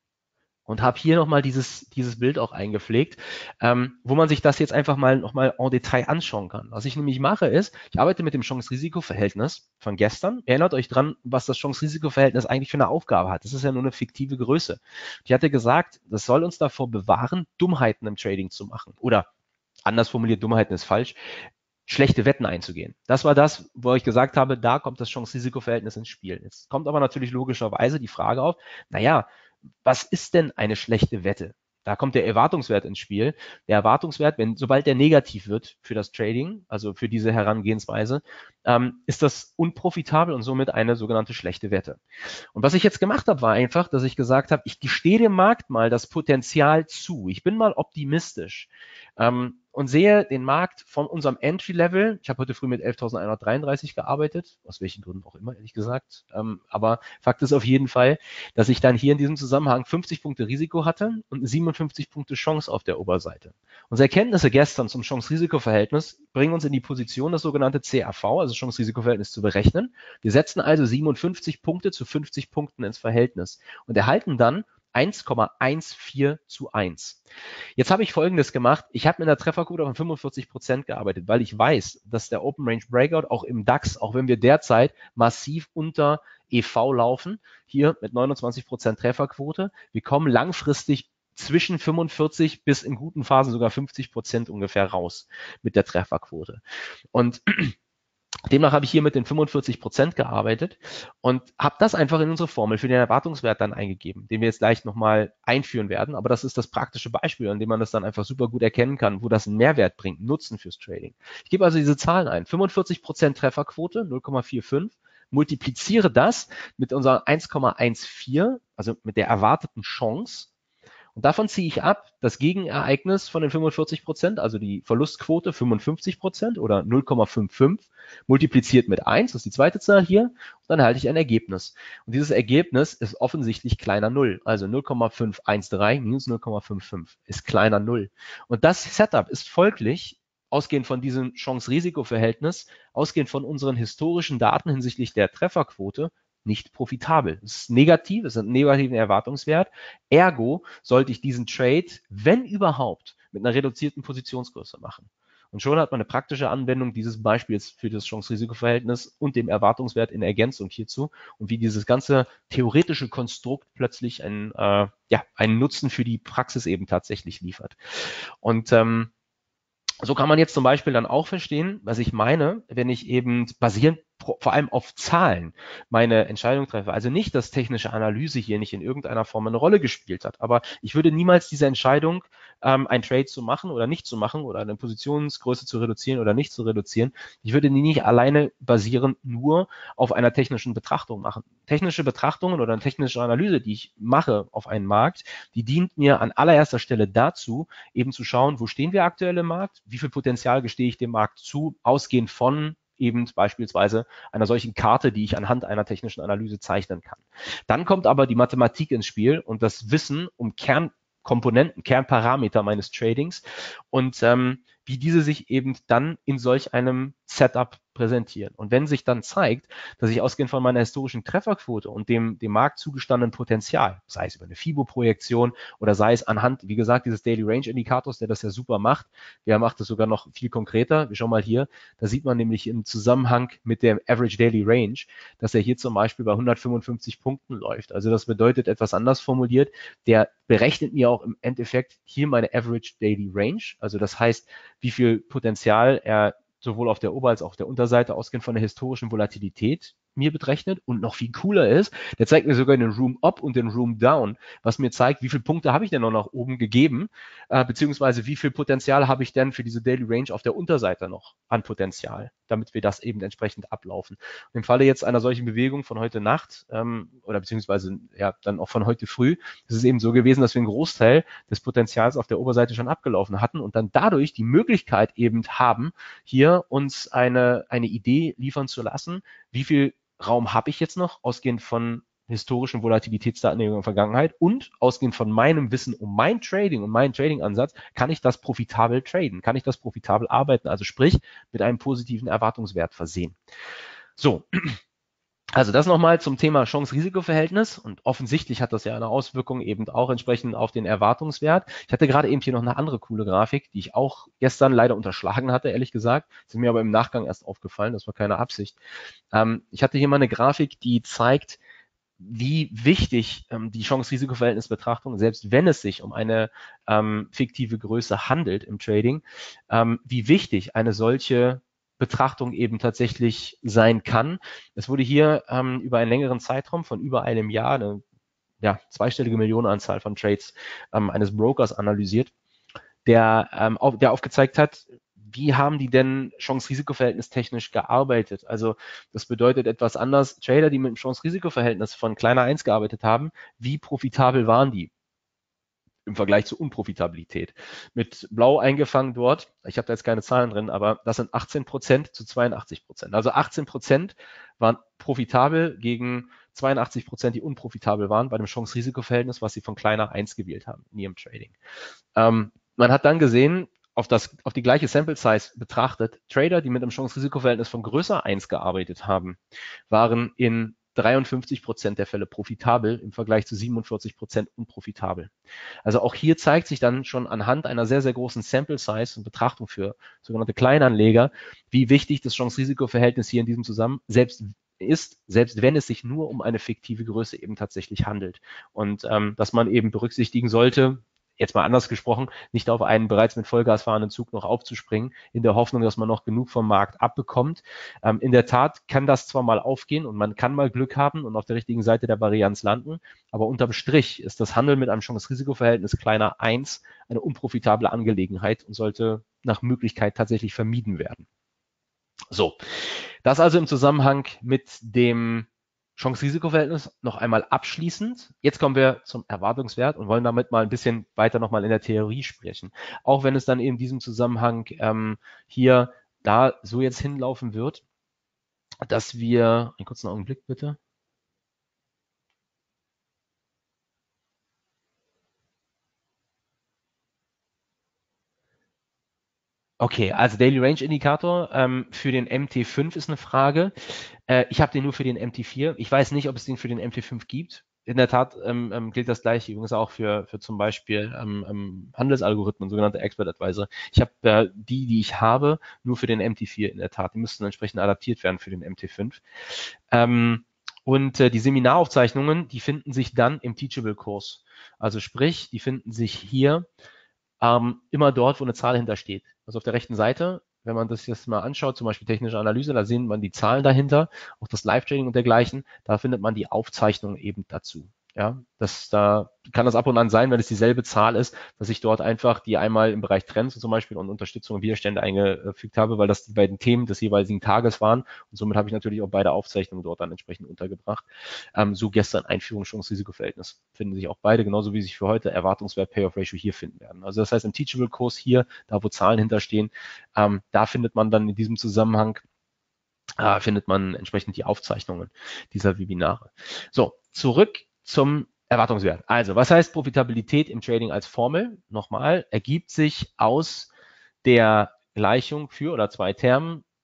und habe hier nochmal dieses, dieses Bild auch eingepflegt, ähm, wo man sich das jetzt einfach mal nochmal en Detail anschauen kann. Was ich nämlich mache ist, ich arbeite mit dem Chance-Risiko-Verhältnis von gestern. Erinnert euch dran, was das Chance-Risiko-Verhältnis eigentlich für eine Aufgabe hat. Das ist ja nur eine fiktive Größe. Ich hatte gesagt, das soll uns davor bewahren, Dummheiten im Trading zu machen. Oder anders formuliert, Dummheiten ist falsch, schlechte Wetten einzugehen. Das war das, wo ich gesagt habe, da kommt das Chance-Risiko-Verhältnis ins Spiel. Jetzt kommt aber natürlich logischerweise die Frage auf, naja, was ist denn eine schlechte Wette? Da kommt der Erwartungswert ins Spiel. Der Erwartungswert, wenn sobald der negativ wird für das Trading, also für diese Herangehensweise, ähm, ist das unprofitabel und somit eine sogenannte schlechte Wette. Und was ich jetzt gemacht habe, war einfach, dass ich gesagt habe, ich gestehe dem Markt mal das Potenzial zu. Ich bin mal optimistisch. Ähm, und sehe den Markt von unserem Entry-Level, ich habe heute früh mit elftausendeinhundertdreiunddreißig gearbeitet, aus welchen Gründen auch immer, ehrlich gesagt, ähm, aber Fakt ist auf jeden Fall, dass ich dann hier in diesem Zusammenhang fünfzig Punkte Risiko hatte und siebenundfünfzig Punkte Chance auf der Oberseite. Unsere Erkenntnisse gestern zum Chance-Risiko-Verhältnis bringen uns in die Position, das sogenannte C R V, also Chance-Risiko-Verhältnis, zu berechnen. Wir setzen also siebenundfünfzig Punkte zu fünfzig Punkten ins Verhältnis und erhalten dann eins Komma vierzehn zu eins. Jetzt habe ich Folgendes gemacht. Ich habe mit einer Trefferquote von fünfundvierzig Prozent gearbeitet, weil ich weiß, dass der Open Range Breakout auch im DAX, auch wenn wir derzeit massiv unter E V laufen, hier mit neunundzwanzig Prozent Trefferquote, wir kommen langfristig zwischen fünfundvierzig bis in guten Phasen sogar fünfzig Prozent ungefähr raus mit der Trefferquote. Und demnach habe ich hier mit den fünfundvierzig Prozent gearbeitet und habe das einfach in unsere Formel für den Erwartungswert dann eingegeben, den wir jetzt gleich nochmal einführen werden. Aber das ist das praktische Beispiel, an dem man das dann einfach super gut erkennen kann, wo das einen Mehrwert bringt, Nutzen fürs Trading. Ich gebe also diese Zahlen ein. fünfundvierzig Prozent Trefferquote, null Komma fünfundvierzig, multipliziere das mit unserer eins Komma vierzehn, also mit der erwarteten Chance. Und davon ziehe ich ab das Gegenereignis von den fünfundvierzig Prozent, also die Verlustquote fünfundfünfzig Prozent oder null Komma fünfundfünfzig, multipliziert mit eins, das ist die zweite Zahl hier, und dann erhalte ich ein Ergebnis. Und dieses Ergebnis ist offensichtlich kleiner null, also null Komma fünfhundertzehn minus null Komma fünfundfünfzig ist kleiner null. Und das Setup ist folglich, ausgehend von diesem Chance-Risiko-Verhältnis, ausgehend von unseren historischen Daten hinsichtlich der Trefferquote, nicht profitabel. Es ist negativ, es ist ein negativer Erwartungswert. Ergo sollte ich diesen Trade, wenn überhaupt, mit einer reduzierten Positionsgröße machen. Und schon hat man eine praktische Anwendung dieses Beispiels für das Chance-Risiko-Verhältnis und dem Erwartungswert in Ergänzung hierzu und wie dieses ganze theoretische Konstrukt plötzlich einen, äh, ja, einen Nutzen für die Praxis eben tatsächlich liefert. Und ähm, so kann man jetzt zum Beispiel dann auch verstehen, was ich meine, wenn ich eben basierend vor allem auf Zahlen meine Entscheidung treffe. Also nicht, dass technische Analyse hier nicht in irgendeiner Form eine Rolle gespielt hat, aber ich würde niemals diese Entscheidung, ähm, ein Trade zu machen oder nicht zu machen oder eine Positionsgröße zu reduzieren oder nicht zu reduzieren, ich würde die nicht alleine basierend nur auf einer technischen Betrachtung machen. Technische Betrachtungen oder eine technische Analyse, die ich mache auf einen Markt, die dient mir an allererster Stelle dazu, eben zu schauen, wo stehen wir aktuell im Markt, wie viel Potenzial gestehe ich dem Markt zu, ausgehend von eben beispielsweise einer solchen Karte, die ich anhand einer technischen Analyse zeichnen kann. Dann kommt aber die Mathematik ins Spiel und das Wissen um Kernkomponenten, Kernparameter meines Tradings und ähm, wie diese sich eben dann in solch einem Setup präsentieren. Und wenn sich dann zeigt, dass ich ausgehend von meiner historischen Trefferquote und dem, dem Markt zugestandenen Potenzial, sei es über eine FIBO-Projektion oder sei es anhand, wie gesagt, dieses Daily Range Indikators, der das ja super macht, der macht es sogar noch viel konkreter. Wir schauen mal hier, da sieht man nämlich im Zusammenhang mit dem Average Daily Range, dass er hier zum Beispiel bei hundertfünfundfünfzig Punkten läuft. Also das bedeutet, etwas anders formuliert, der berechnet mir auch im Endeffekt hier meine Average Daily Range. Also das heißt, wie viel Potenzial er sowohl auf der Ober- als auch auf der Unterseite ausgehend von der historischen Volatilität mir berechnet. Und noch viel cooler ist, der zeigt mir sogar den Room Up und den Room Down, was mir zeigt, wie viele Punkte habe ich denn noch nach oben gegeben, äh, beziehungsweise wie viel Potenzial habe ich denn für diese Daily Range auf der Unterseite noch an Potenzial, damit wir das eben entsprechend ablaufen. Und im Falle jetzt einer solchen Bewegung von heute Nacht ähm, oder beziehungsweise ja dann auch von heute früh, ist es eben so gewesen, dass wir einen Großteil des Potenzials auf der Oberseite schon abgelaufen hatten und dann dadurch die Möglichkeit eben haben, hier uns eine, eine Idee liefern zu lassen, wie viel Raum habe ich jetzt noch, ausgehend von historischen Volatilitätsdaten in der Vergangenheit und ausgehend von meinem Wissen um mein Trading und meinen Trading-Ansatz, kann ich das profitabel traden, kann ich das profitabel arbeiten, also sprich mit einem positiven Erwartungswert versehen. So, also das nochmal zum Thema Chance-Risiko-Verhältnis und offensichtlich hat das ja eine Auswirkung eben auch entsprechend auf den Erwartungswert. Ich hatte gerade eben hier noch eine andere coole Grafik, die ich auch gestern leider unterschlagen hatte, ehrlich gesagt. Das ist mir aber im Nachgang erst aufgefallen, das war keine Absicht. Ähm, ich hatte hier mal eine Grafik, die zeigt, wie wichtig ähm, die Chance-Risiko-Verhältnis-Betrachtung, selbst wenn es sich um eine ähm, fiktive Größe handelt im Trading, ähm, wie wichtig eine solche Betrachtung eben tatsächlich sein kann. Es wurde hier ähm, über einen längeren Zeitraum von über einem Jahr eine ja, zweistellige Millionenanzahl von Trades ähm, eines Brokers analysiert, der, ähm, auf, der aufgezeigt hat, wie haben die denn Chance-Risiko-Verhältnis technisch gearbeitet? Also das bedeutet etwas anders. Trader, die mit dem Chance-Risiko-Verhältnis von kleiner eins gearbeitet haben, wie profitabel waren die im Vergleich zur Unprofitabilität? Mit blau eingefangen dort, ich habe da jetzt keine Zahlen drin, aber das sind achtzehn Prozent zu zweiundachtzig Prozent. Also achtzehn Prozent waren profitabel gegen zweiundachtzig Prozent, die unprofitabel waren bei dem Chance-Risiko-Verhältnis, was sie von kleiner eins gewählt haben in ihrem Trading. Ähm, man hat dann gesehen, auf, das, auf die gleiche Sample Size betrachtet, Trader, die mit einem Chance-Risiko-Verhältnis von größer eins gearbeitet haben, waren in dreiundfünfzig Prozent der Fälle profitabel im Vergleich zu siebenundvierzig Prozent unprofitabel. Also auch hier zeigt sich dann schon anhand einer sehr, sehr großen Sample Size und Betrachtung für sogenannte Kleinanleger, wie wichtig das Chance-Risiko-Verhältnis hier in diesem Zusammenhang selbst ist, selbst wenn es sich nur um eine fiktive Größe eben tatsächlich handelt. Und ähm, dass man eben berücksichtigen sollte, jetzt mal anders gesprochen, nicht auf einen bereits mit Vollgas fahrenden Zug noch aufzuspringen, in der Hoffnung, dass man noch genug vom Markt abbekommt. Ähm, in der Tat kann das zwar mal aufgehen und man kann mal Glück haben und auf der richtigen Seite der Varianz landen, aber unterm Strich ist das Handeln mit einem Chance-Risiko-Verhältnis kleiner eins eine unprofitable Angelegenheit und sollte nach Möglichkeit tatsächlich vermieden werden. So, das also im Zusammenhang mit dem Chance-Risiko-Verhältnis noch einmal abschließend. Jetzt kommen wir zum Erwartungswert und wollen damit mal ein bisschen weiter nochmal in der Theorie sprechen. Auch wenn es dann in diesem Zusammenhang ähm, hier da so jetzt hinlaufen wird, dass wir, einen kurzen Augenblick bitte. Okay, also Daily Range Indikator ähm, für den M T fünf ist eine Frage. Äh, ich habe den nur für den M T vier. Ich weiß nicht, ob es den für den M T fünf gibt. In der Tat ähm, ähm, gilt das gleiche übrigens auch für, für zum Beispiel ähm, ähm, Handelsalgorithmen, sogenannte Expert Advisor. Ich habe äh, die, die ich habe, nur für den M T vier in der Tat. Die müssten entsprechend adaptiert werden für den M T fünf. Ähm, und äh, die Seminaraufzeichnungen, die finden sich dann im Teachable-Kurs. Also sprich, die finden sich hier ähm, immer dort, wo eine Zahl hintersteht. Also auf der rechten Seite, wenn man das jetzt mal anschaut, zum Beispiel technische Analyse, da sehen man die Zahlen dahinter, auch das Live-Trading und dergleichen, da findet man die Aufzeichnung eben dazu. Ja, das, da kann das ab und an sein, wenn es dieselbe Zahl ist, dass ich dort einfach die einmal im Bereich Trends zum Beispiel und Unterstützung und Widerstände eingefügt habe, weil das die beiden Themen des jeweiligen Tages waren. Und somit habe ich natürlich auch beide Aufzeichnungen dort dann entsprechend untergebracht. Ähm, so gestern Einführung, Chance-Risiko-Verhältnis finden sich auch beide, genauso wie sich für heute Erwartungswert Payoff-Ratio hier finden werden. Also das heißt, im Teachable-Kurs hier, da wo Zahlen hinterstehen, ähm, da findet man dann in diesem Zusammenhang äh, findet man entsprechend die Aufzeichnungen dieser Webinare. So, zurück zum Erwartungswert. Also, was heißt Profitabilität im Trading als Formel? Nochmal, ergibt sich aus der Gleichung für oder zwei Termen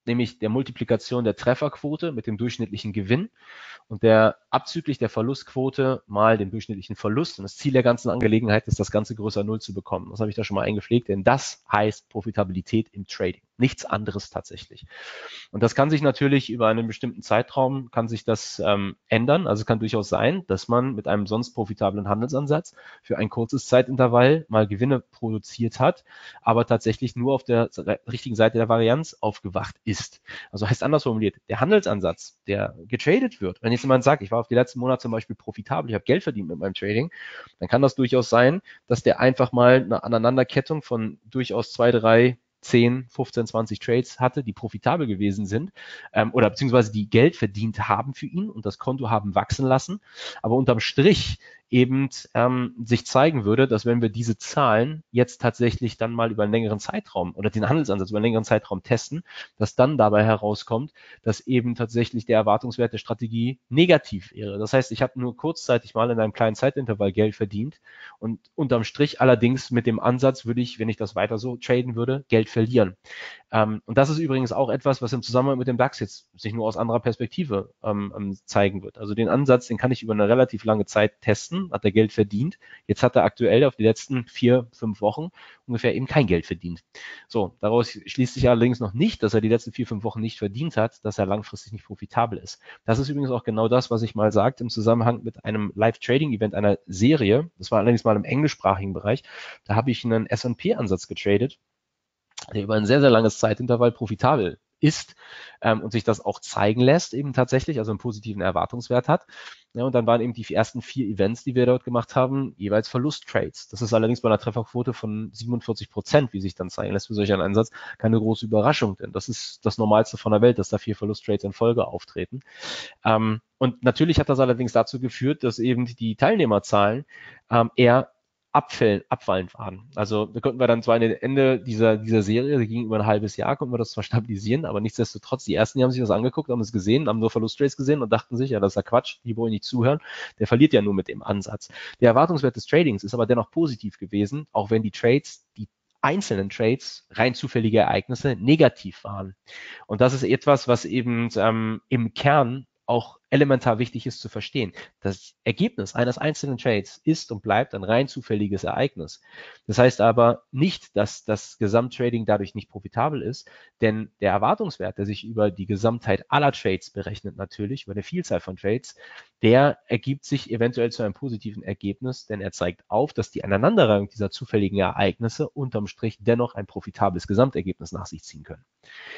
nämlich der Multiplikation der Trefferquote mit dem durchschnittlichen Gewinn und der abzüglich der Verlustquote mal dem durchschnittlichen Verlust. Und das Ziel der ganzen Angelegenheit ist, das Ganze größer Null zu bekommen. Das habe ich da schon mal eingepflegt, denn das heißt Profitabilität im Trading. Nichts anderes tatsächlich. Und das kann sich natürlich über einen bestimmten Zeitraum, kann sich das ähm, ändern. Also es kann durchaus sein, dass man mit einem sonst profitablen Handelsansatz für ein kurzes Zeitintervall mal Gewinne produziert hat, aber tatsächlich nur auf der richtigen Seite der Varianz aufgewacht ist. Also heißt anders formuliert, der Handelsansatz, der getradet wird, wenn jetzt jemand sagt, ich war auf die letzten Monate zum Beispiel profitabel, ich habe Geld verdient mit meinem Trading, dann kann das durchaus sein, dass der einfach mal eine Aneinanderkettung von durchaus zwei, drei, zehn, fünfzehn, zwanzig Trades hatte, die profitabel gewesen sind ähm, oder beziehungsweise die Geld verdient haben für ihn und das Konto haben wachsen lassen. Aber unterm Strich eben ähm, sich zeigen würde, dass wenn wir diese Zahlen jetzt tatsächlich dann mal über einen längeren Zeitraum oder den Handelsansatz über einen längeren Zeitraum testen, dass dann dabei herauskommt, dass eben tatsächlich der Erwartungswert der Strategie negativ wäre. Das heißt, ich habe nur kurzzeitig mal in einem kleinen Zeitintervall Geld verdient und unterm Strich allerdings mit dem Ansatz würde ich, wenn ich das weiter so traden würde, Geld verlieren. Ähm, und das ist übrigens auch etwas, was im Zusammenhang mit dem DAX jetzt sich nur aus anderer Perspektive ähm, zeigen wird. Also den Ansatz, den kann ich über eine relativ lange Zeit testen, hat er Geld verdient. Jetzt hat er aktuell auf die letzten vier, fünf Wochen ungefähr eben kein Geld verdient. So, daraus schließt sich allerdings noch nicht, dass er die letzten vier, fünf Wochen nicht verdient hat, dass er langfristig nicht profitabel ist. Das ist übrigens auch genau das, was ich mal sagte im Zusammenhang mit einem Live-Trading-Event einer Serie. Das war allerdings mal im englischsprachigen Bereich. Da habe ich einen S und P-Ansatz getradet, der über ein sehr, sehr langes Zeitintervall profitabel ist ähm, und sich das auch zeigen lässt, eben tatsächlich, also einen positiven Erwartungswert hat. Ja, und dann waren eben die ersten vier Events, die wir dort gemacht haben, jeweils Verlusttrades. Das ist allerdings bei einer Trefferquote von siebenundvierzig Prozent, wie sich dann zeigen lässt für solch einen Einsatz, keine große Überraschung, denn das ist das Normalste von der Welt, dass da vier Verlusttrades in Folge auftreten. Ähm, und natürlich hat das allerdings dazu geführt, dass eben die Teilnehmerzahlen ähm, eher abfällen, abfallend waren. Also da konnten wir dann zwar am Ende dieser, dieser Serie, die ging über ein halbes Jahr, konnten wir das zwar stabilisieren, aber nichtsdestotrotz, die ersten, die haben sich das angeguckt, haben es gesehen, haben nur Verlustrates gesehen und dachten sich, ja, das ist ja Quatsch, die wollen nicht zuhören, der verliert ja nur mit dem Ansatz. Der Erwartungswert des Tradings ist aber dennoch positiv gewesen, auch wenn die Trades, die einzelnen Trades, rein zufällige Ereignisse, negativ waren. Und das ist etwas, was eben ähm, im Kern auch elementar wichtig ist zu verstehen. Das Ergebnis eines einzelnen Trades ist und bleibt ein rein zufälliges Ereignis. Das heißt aber nicht, dass das Gesamttrading dadurch nicht profitabel ist, denn der Erwartungswert, der sich über die Gesamtheit aller Trades berechnet natürlich, über eine Vielzahl von Trades, der ergibt sich eventuell zu einem positiven Ergebnis, denn er zeigt auf, dass die Aneinanderreihung dieser zufälligen Ereignisse unterm Strich dennoch ein profitables Gesamtergebnis nach sich ziehen können.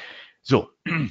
So,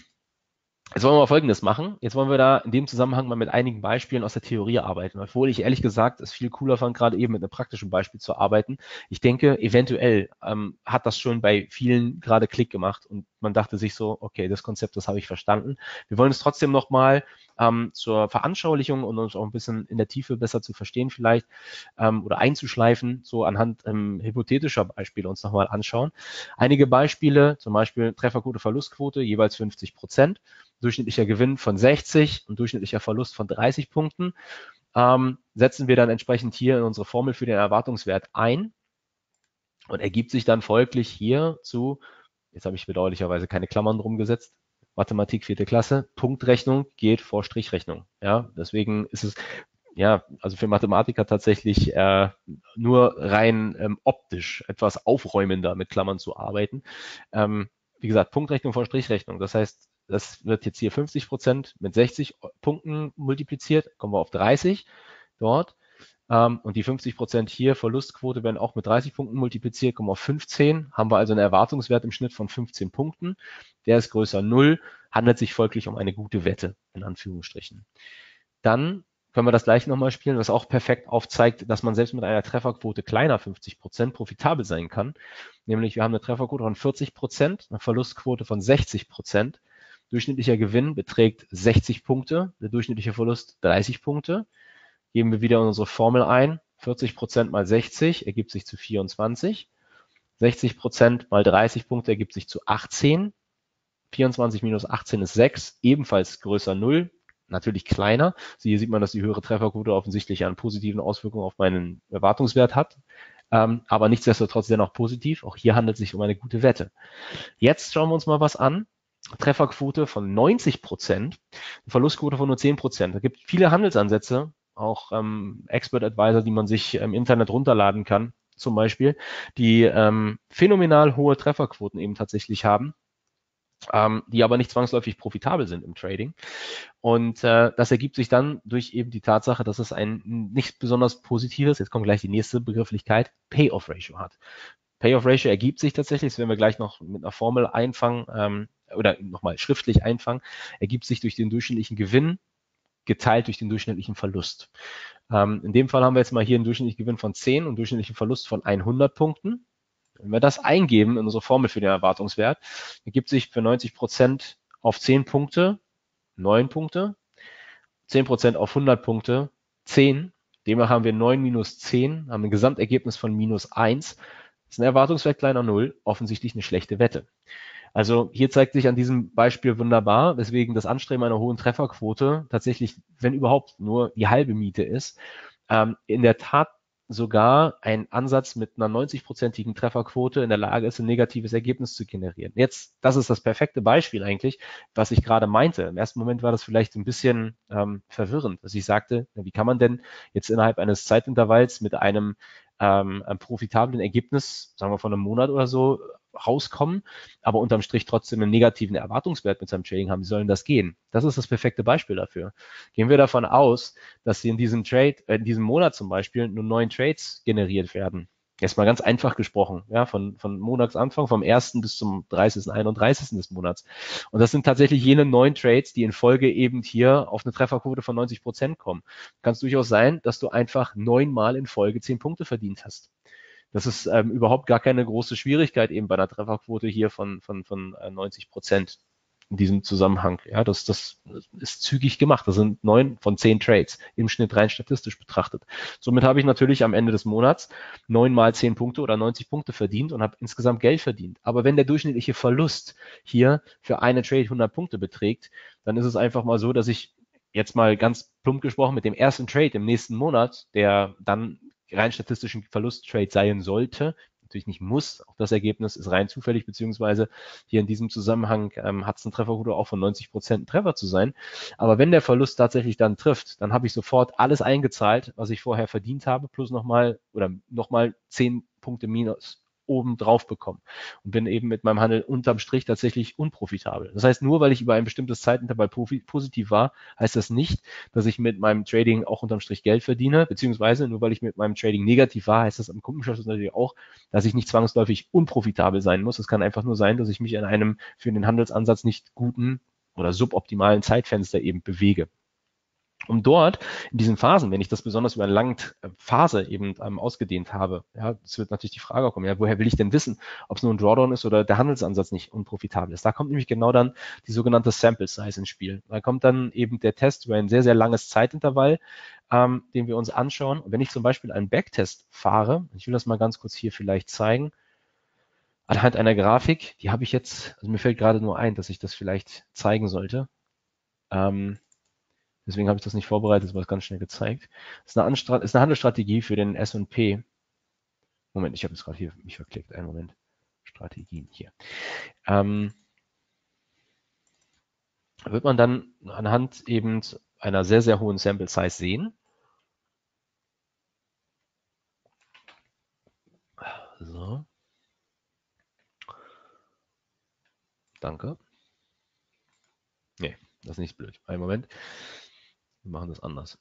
jetzt wollen wir mal Folgendes machen. Jetzt wollen wir da in dem Zusammenhang mal mit einigen Beispielen aus der Theorie arbeiten, obwohl ich ehrlich gesagt es viel cooler fand, gerade eben mit einem praktischen Beispiel zu arbeiten. Ich denke, eventuell ähm, hat das schon bei vielen gerade Klick gemacht und man dachte sich so, okay, das Konzept, das habe ich verstanden. Wir wollen es trotzdem nochmal ähm, zur Veranschaulichung und uns auch ein bisschen in der Tiefe besser zu verstehen vielleicht ähm, oder einzuschleifen, so anhand ähm, hypothetischer Beispiele uns nochmal anschauen. Einige Beispiele, zum Beispiel Trefferquote, Verlustquote, jeweils fünfzig Prozent. Durchschnittlicher Gewinn von sechzig und durchschnittlicher Verlust von dreißig Punkten, ähm, setzen wir dann entsprechend hier in unsere Formel für den Erwartungswert ein und ergibt sich dann folglich hier zu, jetzt habe ich bedauerlicherweise keine Klammern drum gesetzt, Mathematik vierte Klasse, Punktrechnung geht vor Strichrechnung. Ja, deswegen ist es ja, also für Mathematiker tatsächlich äh, nur rein ähm, optisch etwas aufräumender mit Klammern zu arbeiten. Ähm, wie gesagt, Punktrechnung vor Strichrechnung. Das heißt, das wird jetzt hier fünfzig Prozent mit sechzig Punkten multipliziert, kommen wir auf dreißig dort. Ähm, und die fünfzig Prozent hier Verlustquote werden auch mit dreißig Punkten multipliziert, kommen auf fünfzehn. Haben wir also einen Erwartungswert im Schnitt von fünfzehn Punkten. Der ist größer null, handelt sich folglich um eine gute Wette, in Anführungsstrichen. Dann können wir das gleiche nochmal spielen, was auch perfekt aufzeigt, dass man selbst mit einer Trefferquote kleiner fünfzig Prozent profitabel sein kann. Nämlich wir haben eine Trefferquote von vierzig Prozent, eine Verlustquote von sechzig Prozent. Durchschnittlicher Gewinn beträgt sechzig Punkte, der durchschnittliche Verlust dreißig Punkte. Geben wir wieder unsere Formel ein. vierzig Prozent mal sechzig ergibt sich zu vierundzwanzig. sechzig Prozent mal dreißig Punkte ergibt sich zu achtzehn. vierundzwanzig minus achtzehn ist sechs, ebenfalls größer null. Natürlich kleiner. Also hier sieht man, dass die höhere Trefferquote offensichtlich eine positiven Auswirkungen auf meinen Erwartungswert hat. Ähm, aber nichtsdestotrotz dennoch positiv. Auch hier handelt es sich um eine gute Wette. Jetzt schauen wir uns mal was an. Trefferquote von neunzig Prozent, eine Verlustquote von nur zehn Prozent. Da gibt es viele Handelsansätze, auch ähm, Expert Advisor, die man sich im Internet runterladen kann, zum Beispiel, die ähm, phänomenal hohe Trefferquoten eben tatsächlich haben, ähm, die aber nicht zwangsläufig profitabel sind im Trading. Und äh, das ergibt sich dann durch eben die Tatsache, dass es ein nicht besonders positives, jetzt kommt gleich die nächste Begrifflichkeit, Payoff-Ratio hat. Payoff-Ratio ergibt sich tatsächlich, das werden wir gleich noch mit einer Formel einfangen, ähm, oder nochmal schriftlich einfangen, ergibt sich durch den durchschnittlichen Gewinn geteilt durch den durchschnittlichen Verlust. Ähm, in dem Fall haben wir jetzt mal hier einen durchschnittlichen Gewinn von zehn und einen durchschnittlichen Verlust von hundert Punkten. Wenn wir das eingeben in unsere Formel für den Erwartungswert, ergibt sich für neunzig Prozent auf zehn Punkte neun Punkte, zehn Prozent auf hundert Punkte zehn. Demnach haben wir neun minus zehn, haben ein Gesamtergebnis von minus eins. Das ist ein Erwartungswert kleiner null, offensichtlich eine schlechte Wette. Also hier zeigt sich an diesem Beispiel wunderbar, weswegen das Anstreben einer hohen Trefferquote tatsächlich, wenn überhaupt, nur die halbe Miete ist. Ähm, in der Tat sogar ein Ansatz mit einer neunzig-prozentigen Trefferquote in der Lage ist, ein negatives Ergebnis zu generieren. Jetzt, das ist das perfekte Beispiel eigentlich, was ich gerade meinte. Im ersten Moment war das vielleicht ein bisschen ähm, verwirrend, dass ich sagte, wie kann man denn jetzt innerhalb eines Zeitintervalls mit einem, ähm, einem profitablen Ergebnis, sagen wir von einem Monat oder so, rauskommen, aber unterm Strich trotzdem einen negativen Erwartungswert mit seinem Trading haben. Wie soll denn das gehen? Das ist das perfekte Beispiel dafür. Gehen wir davon aus, dass in diesem Trade, äh, in diesem Monat zum Beispiel nur neun Trades generiert werden. Jetzt mal ganz einfach gesprochen, ja, von, von Monatsanfang, vom ersten bis zum dreißigsten, einunddreißigsten des Monats. Und das sind tatsächlich jene neun Trades, die in Folge eben hier auf eine Trefferquote von neunzig Prozent kommen. Kann es durchaus sein, dass du einfach neunmal in Folge zehn Punkte verdient hast. Das ist ähm, überhaupt gar keine große Schwierigkeit eben bei einer Trefferquote hier von, von, von äh, neunzig Prozent in diesem Zusammenhang. Ja, das, das ist zügig gemacht. Das sind neun von zehn Trades im Schnitt rein statistisch betrachtet. Somit habe ich natürlich am Ende des Monats neun mal zehn Punkte oder neunzig Punkte verdient und habe insgesamt Geld verdient. Aber wenn der durchschnittliche Verlust hier für eine Trade hundert Punkte beträgt, dann ist es einfach mal so, dass ich jetzt mal ganz plump gesprochen mit dem ersten Trade im nächsten Monat, der dann rein statistischen Verlusttrade sein sollte, natürlich nicht muss, auch das Ergebnis ist rein zufällig, beziehungsweise hier in diesem Zusammenhang ähm, hat es ein Trefferquote auch von neunzig Prozent ein Treffer zu sein. Aber wenn der Verlust tatsächlich dann trifft, dann habe ich sofort alles eingezahlt, was ich vorher verdient habe, plus nochmal oder nochmal zehn Punkte minus oben drauf bekommen und bin eben mit meinem Handel unterm Strich tatsächlich unprofitabel. Das heißt, nur weil ich über ein bestimmtes Zeitintervall positiv war, heißt das nicht, dass ich mit meinem Trading auch unterm Strich Geld verdiene, beziehungsweise nur weil ich mit meinem Trading negativ war, heißt das am Kundenschluss natürlich auch, dass ich nicht zwangsläufig unprofitabel sein muss. Es kann einfach nur sein, dass ich mich in einem für den Handelsansatz nicht guten oder suboptimalen Zeitfenster eben bewege. Um dort in diesen Phasen, wenn ich das besonders über eine lange Phase eben ähm, ausgedehnt habe, ja, es wird natürlich die Frage kommen, ja, woher will ich denn wissen, ob es nur ein Drawdown ist oder der Handelsansatz nicht unprofitabel ist. Da kommt nämlich genau dann die sogenannte Sample Size ins Spiel. Da kommt dann eben der Test über ein sehr, sehr langes Zeitintervall, ähm, den wir uns anschauen. Und wenn ich zum Beispiel einen Backtest fahre, ich will das mal ganz kurz hier vielleicht zeigen, anhand einer Grafik, die habe ich jetzt, also mir fällt gerade nur ein, dass ich das vielleicht zeigen sollte. Ähm, Deswegen habe ich das nicht vorbereitet, das war ganz schnell gezeigt. Das ist eine, Anstra ist eine Handelsstrategie für den S und P. Moment, ich habe jetzt gerade hier mich verklickt. Einen Moment. Strategien hier. Ähm, wird man dann anhand eben einer sehr, sehr hohen Sample Size sehen. So. Danke. Nee, das ist nicht blöd. Einen Moment. Wir machen das anders.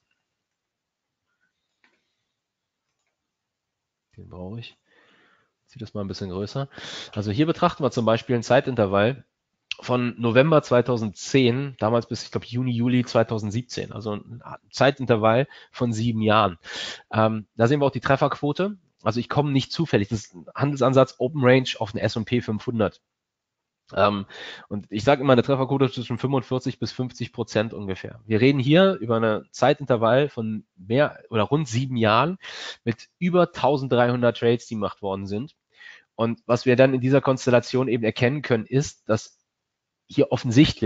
Den brauche ich. Ich ziehe das mal ein bisschen größer. Also hier betrachten wir zum Beispiel ein Zeitintervall von November zweitausendzehn, damals bis, ich glaube, Juni, Juli zweitausendsiebzehn, also ein Zeitintervall von sieben Jahren. Ähm, da sehen wir auch die Trefferquote. Also ich komme nicht zufällig. Das ist ein Handelsansatz Open Range auf den S und P fünfhundert. Ähm, und ich sage immer, eine Trefferquote zwischen fünfundvierzig bis fünfzig Prozent ungefähr. Wir reden hier über eine Zeitintervall von mehr oder rund sieben Jahren mit über eintausenddreihundert Trades, die gemacht worden sind. Und was wir dann in dieser Konstellation eben erkennen können, ist, dass hier offensichtlich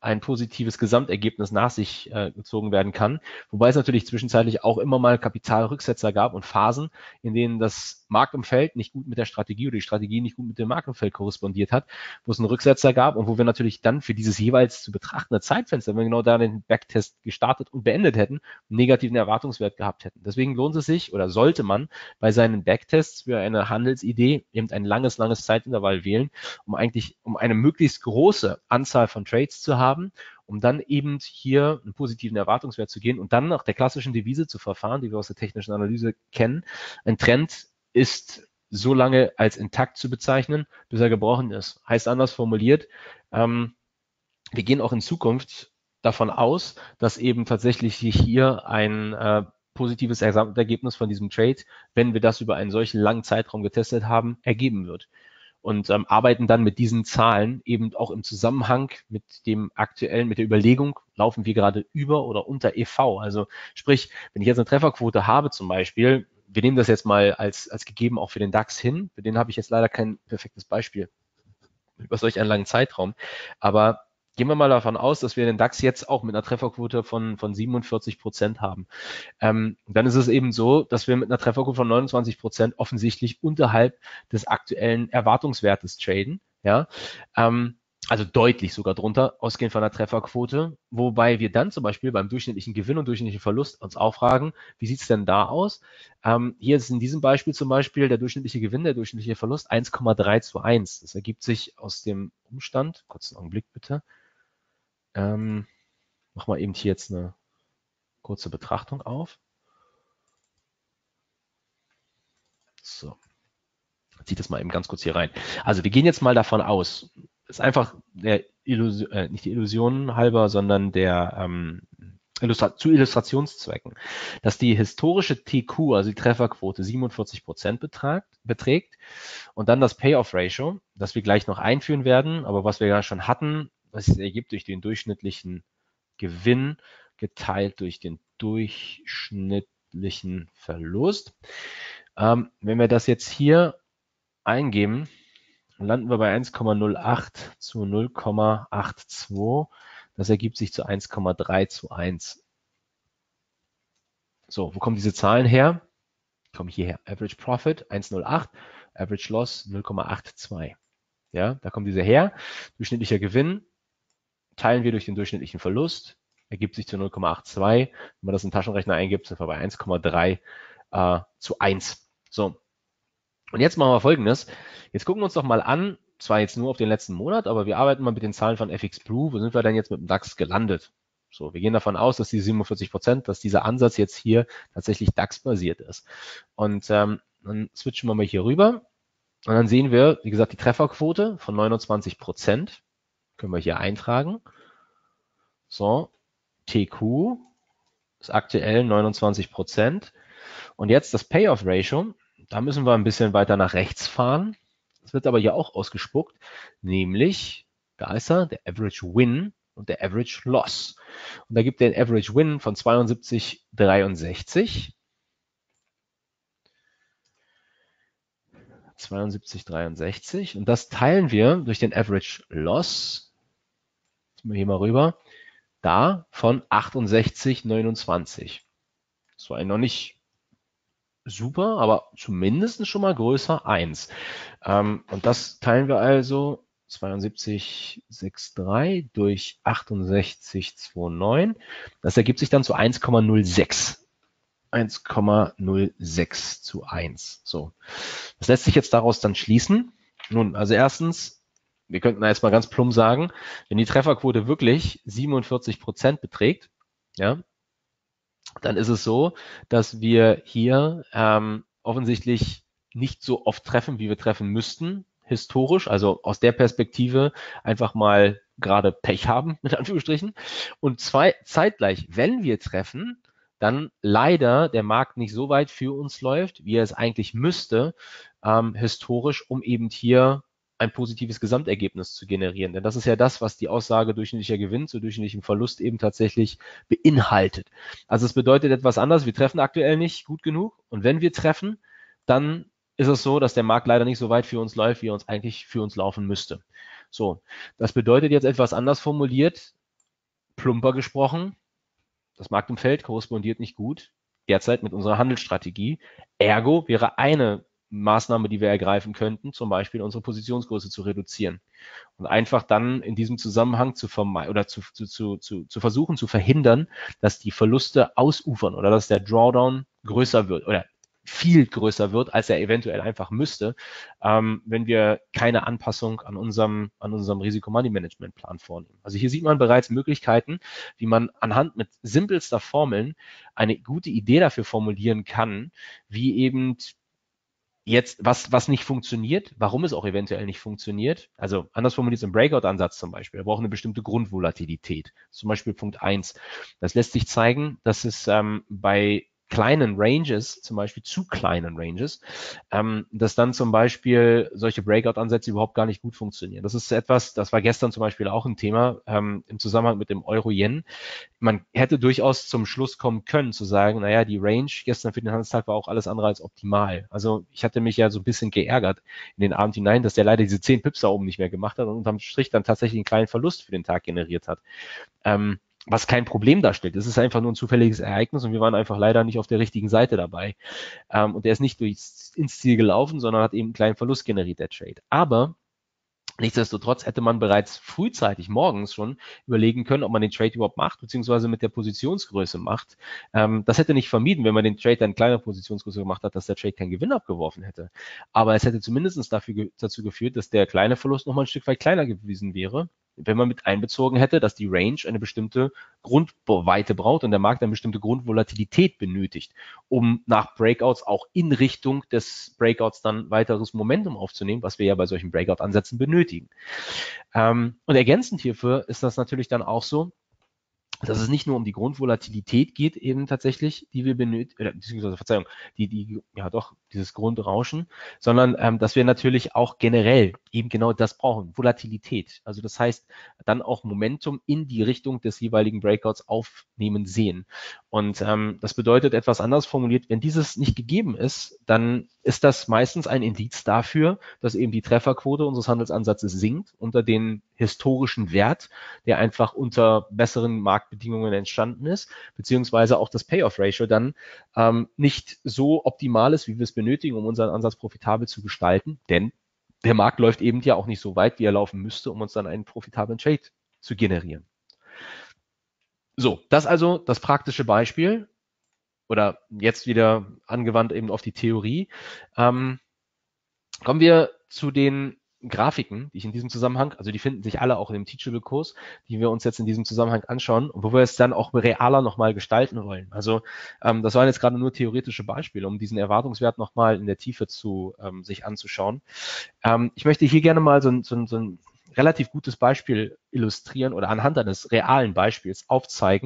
ein positives Gesamtergebnis nach sich äh, gezogen werden kann. Wobei es natürlich zwischenzeitlich auch immer mal Kapitalrücksetzer gab und Phasen, in denen das Marktumfeld nicht gut mit der Strategie oder die Strategie nicht gut mit dem Marktumfeld korrespondiert hat, wo es einen Rücksetzer gab und wo wir natürlich dann für dieses jeweils zu betrachtende Zeitfenster, wenn wir genau da den Backtest gestartet und beendet hätten, einen negativen Erwartungswert gehabt hätten. Deswegen lohnt es sich oder sollte man bei seinen Backtests für eine Handelsidee eben ein langes, langes Zeitintervall wählen, um eigentlich um eine möglichst große Anzahl von Trades zu haben, um dann eben hier einen positiven Erwartungswert zu gehen und dann nach der klassischen Devise zu verfahren, die wir aus der technischen Analyse kennen. Ein Trend ist so lange als intakt zu bezeichnen, bis er gebrochen ist. Heißt anders formuliert, ähm, wir gehen auch in Zukunft davon aus, dass eben tatsächlich hier ein äh, positives Ergebnis von diesem Trade, wenn wir das über einen solchen langen Zeitraum getestet haben, ergeben wird. Und ähm, arbeiten dann mit diesen Zahlen eben auch im Zusammenhang mit dem aktuellen, mit der Überlegung, laufen wir gerade über oder unter E V. Also sprich, wenn ich jetzt eine Trefferquote habe zum Beispiel, wir nehmen das jetzt mal als, als gegeben auch für den DAX hin, für den habe ich jetzt leider kein perfektes Beispiel über solch einen langen Zeitraum, aber gehen wir mal davon aus, dass wir den DAX jetzt auch mit einer Trefferquote von, von siebenundvierzig Prozent haben. Ähm, dann ist es eben so, dass wir mit einer Trefferquote von neunundzwanzig Prozent offensichtlich unterhalb des aktuellen Erwartungswertes traden. Ja, ähm, also deutlich sogar drunter, ausgehend von der Trefferquote, wobei wir dann zum Beispiel beim durchschnittlichen Gewinn und durchschnittlichen Verlust uns auch fragen, wie sieht es denn da aus? Ähm, hier ist in diesem Beispiel zum Beispiel der durchschnittliche Gewinn, der durchschnittliche Verlust eins Komma drei zu eins. Das ergibt sich aus dem Umstand, kurz einen Augenblick bitte, ähm, mach mal eben hier jetzt eine kurze Betrachtung auf. So, zieht das mal eben ganz kurz hier rein. Also wir gehen jetzt mal davon aus, ist einfach der Illusion, äh, nicht die Illusion halber, sondern der ähm, Illustra zu Illustrationszwecken, dass die historische T Q, also die Trefferquote, siebenundvierzig Prozent beträgt, beträgt und dann das Payoff-Ratio, das wir gleich noch einführen werden, aber was wir ja schon hatten, was es ergibt durch den durchschnittlichen Gewinn geteilt durch den durchschnittlichen Verlust. Ähm, wenn wir das jetzt hier eingeben, landen wir bei eins Komma null acht zu null Komma zweiundachtzig. Das ergibt sich zu eins Komma drei zu eins. So, wo kommen diese Zahlen her? Die kommen hierher. Average Profit eins Komma null acht, Average Loss null Komma zweiundachtzig. Ja, da kommen diese her. Durchschnittlicher Gewinn teilen wir durch den durchschnittlichen Verlust, ergibt sich zu null Komma zweiundachtzig. Wenn man das in den Taschenrechner eingibt, sind wir bei eins Komma drei äh, zu eins. So. Und jetzt machen wir Folgendes. Jetzt gucken wir uns doch mal an, zwar jetzt nur auf den letzten Monat, aber wir arbeiten mal mit den Zahlen von F X Blue. Wo sind wir denn jetzt mit dem DAX gelandet? So, wir gehen davon aus, dass die siebenundvierzig Prozent, dass dieser Ansatz jetzt hier tatsächlich DAX-basiert ist. Und ähm, dann switchen wir mal hier rüber. Und dann sehen wir, wie gesagt, die Trefferquote von neunundzwanzig Prozent. Können wir hier eintragen. So, T Q ist aktuell neunundzwanzig Prozent. Und jetzt das Payoff-Ratio. Da müssen wir ein bisschen weiter nach rechts fahren. Das wird aber hier auch ausgespuckt, nämlich, da ist er, der Average Win und der Average Loss. Und da gibt er den Average Win von zweiundsiebzig Komma dreiundsechzig. zweiundsiebzig Komma dreiundsechzig. Und das teilen wir durch den Average Loss. Jetzt mal hier mal rüber. Da von achtundsechzig Komma neunundzwanzig. Das war noch nicht super, aber zumindest schon mal größer eins. Ähm, und das teilen wir also zweiundsiebzig Komma dreiundsechzig durch achtundsechzig Komma neunundzwanzig. Das ergibt sich dann zu eins Komma null sechs. eins Komma null sechs zu eins. So. Was lässt sich jetzt daraus dann schließen? Nun, also erstens, wir könnten jetzt mal ganz plump sagen, wenn die Trefferquote wirklich siebenundvierzig Prozent beträgt, ja, dann ist es so, dass wir hier ähm, offensichtlich nicht so oft treffen, wie wir treffen müssten, historisch, also aus der Perspektive einfach mal gerade Pech haben, mit Anführungsstrichen. Und zwei, zeitgleich, wenn wir treffen, dann leider der Markt nicht so weit für uns läuft, wie er es eigentlich müsste, ähm, historisch, um eben hier ein positives Gesamtergebnis zu generieren. Denn das ist ja das, was die Aussage durchschnittlicher Gewinn zu durchschnittlichem Verlust eben tatsächlich beinhaltet. Also es bedeutet etwas anderes. Wir treffen aktuell nicht gut genug. Und wenn wir treffen, dann ist es so, dass der Markt leider nicht so weit für uns läuft, wie er uns eigentlich für uns laufen müsste. So, das bedeutet jetzt etwas anders formuliert. Plumper gesprochen, das Marktumfeld korrespondiert nicht gut derzeit mit unserer Handelsstrategie. Ergo wäre eine Maßnahme, die wir ergreifen könnten, zum Beispiel unsere Positionsgröße zu reduzieren und einfach dann in diesem Zusammenhang zu vermeiden oder zu, zu, zu, zu, zu versuchen zu verhindern, dass die Verluste ausufern oder dass der Drawdown größer wird oder viel größer wird, als er eventuell einfach müsste, ähm, wenn wir keine Anpassung an unserem, an unserem Risiko-Money-Management-Plan vornehmen. Also hier sieht man bereits Möglichkeiten, wie man anhand mit simpelster Formeln eine gute Idee dafür formulieren kann, wie eben jetzt, was, was nicht funktioniert, warum es auch eventuell nicht funktioniert. Also anders formuliert im Breakout-Ansatz zum Beispiel. Wir brauchen eine bestimmte Grundvolatilität. Zum Beispiel Punkt eins. Das lässt sich zeigen, dass es ähm, bei kleinen Ranges, zum Beispiel zu kleinen Ranges, ähm, dass dann zum Beispiel solche Breakout-Ansätze überhaupt gar nicht gut funktionieren. Das ist etwas, das war gestern zum Beispiel auch ein Thema ähm, im Zusammenhang mit dem Euro-Yen. Man hätte durchaus zum Schluss kommen können, zu sagen, naja, die Range gestern für den Handelstag war auch alles andere als optimal. Also ich hatte mich ja so ein bisschen geärgert in den Abend hinein, dass der leider diese zehn Pips da oben nicht mehr gemacht hat und unterm Strich dann tatsächlich einen kleinen Verlust für den Tag generiert hat. Ähm, was kein Problem darstellt. Es ist einfach nur ein zufälliges Ereignis und wir waren einfach leider nicht auf der richtigen Seite dabei. Ähm, und der ist nicht durchs, ins Ziel gelaufen, sondern hat eben einen kleinen Verlust generiert, der Trade. Aber nichtsdestotrotz hätte man bereits frühzeitig morgens schon überlegen können, ob man den Trade überhaupt macht, beziehungsweise mit der Positionsgröße macht. Ähm, das hätte nicht vermieden, wenn man den Trade dann kleiner Positionsgröße gemacht hat, dass der Trade keinen Gewinn abgeworfen hätte. Aber es hätte zumindest dafür, dazu geführt, dass der kleine Verlust nochmal ein Stück weit kleiner gewesen wäre, wenn man mit einbezogen hätte, dass die Range eine bestimmte Grundweite braucht und der Markt eine bestimmte Grundvolatilität benötigt, um nach Breakouts auch in Richtung des Breakouts dann weiteres Momentum aufzunehmen, was wir ja bei solchen Breakout-Ansätzen benötigen. Ähm, und ergänzend hierfür ist das natürlich dann auch so, dass es nicht nur um die Grundvolatilität geht, eben tatsächlich, die wir benötigen, beziehungsweise Verzeihung, die, die, ja doch, dieses Grundrauschen, sondern ähm, dass wir natürlich auch generell eben genau das brauchen, Volatilität. Also das heißt, dann auch Momentum in die Richtung des jeweiligen Breakouts aufnehmen sehen. Und ähm, das bedeutet etwas anders formuliert, wenn dieses nicht gegeben ist, dann ist das meistens ein Indiz dafür, dass eben die Trefferquote unseres Handelsansatzes sinkt unter den historischen Wert, der einfach unter besseren Marktbedingungen entstanden ist, beziehungsweise auch das Payoff-Ratio dann ähm, nicht so optimal ist, wie wir es benötigen, um unseren Ansatz profitabel zu gestalten, denn der Markt läuft eben ja auch nicht so weit, wie er laufen müsste, um uns dann einen profitablen Trade zu generieren. So, das also das praktische Beispiel oder jetzt wieder angewandt eben auf die Theorie. Ähm, kommen wir zu den Grafiken, die ich in diesem Zusammenhang, also die finden sich alle auch in dem Teachable-Kurs, die wir uns jetzt in diesem Zusammenhang anschauen und wo wir es dann auch realer nochmal gestalten wollen. Also ähm, das waren jetzt gerade nur theoretische Beispiele, um diesen Erwartungswert nochmal in der Tiefe zu ähm, sich anzuschauen. Ähm, ich möchte hier gerne mal so ein, so, ein, so ein relativ gutes Beispiel illustrieren oder anhand eines realen Beispiels aufzeigen,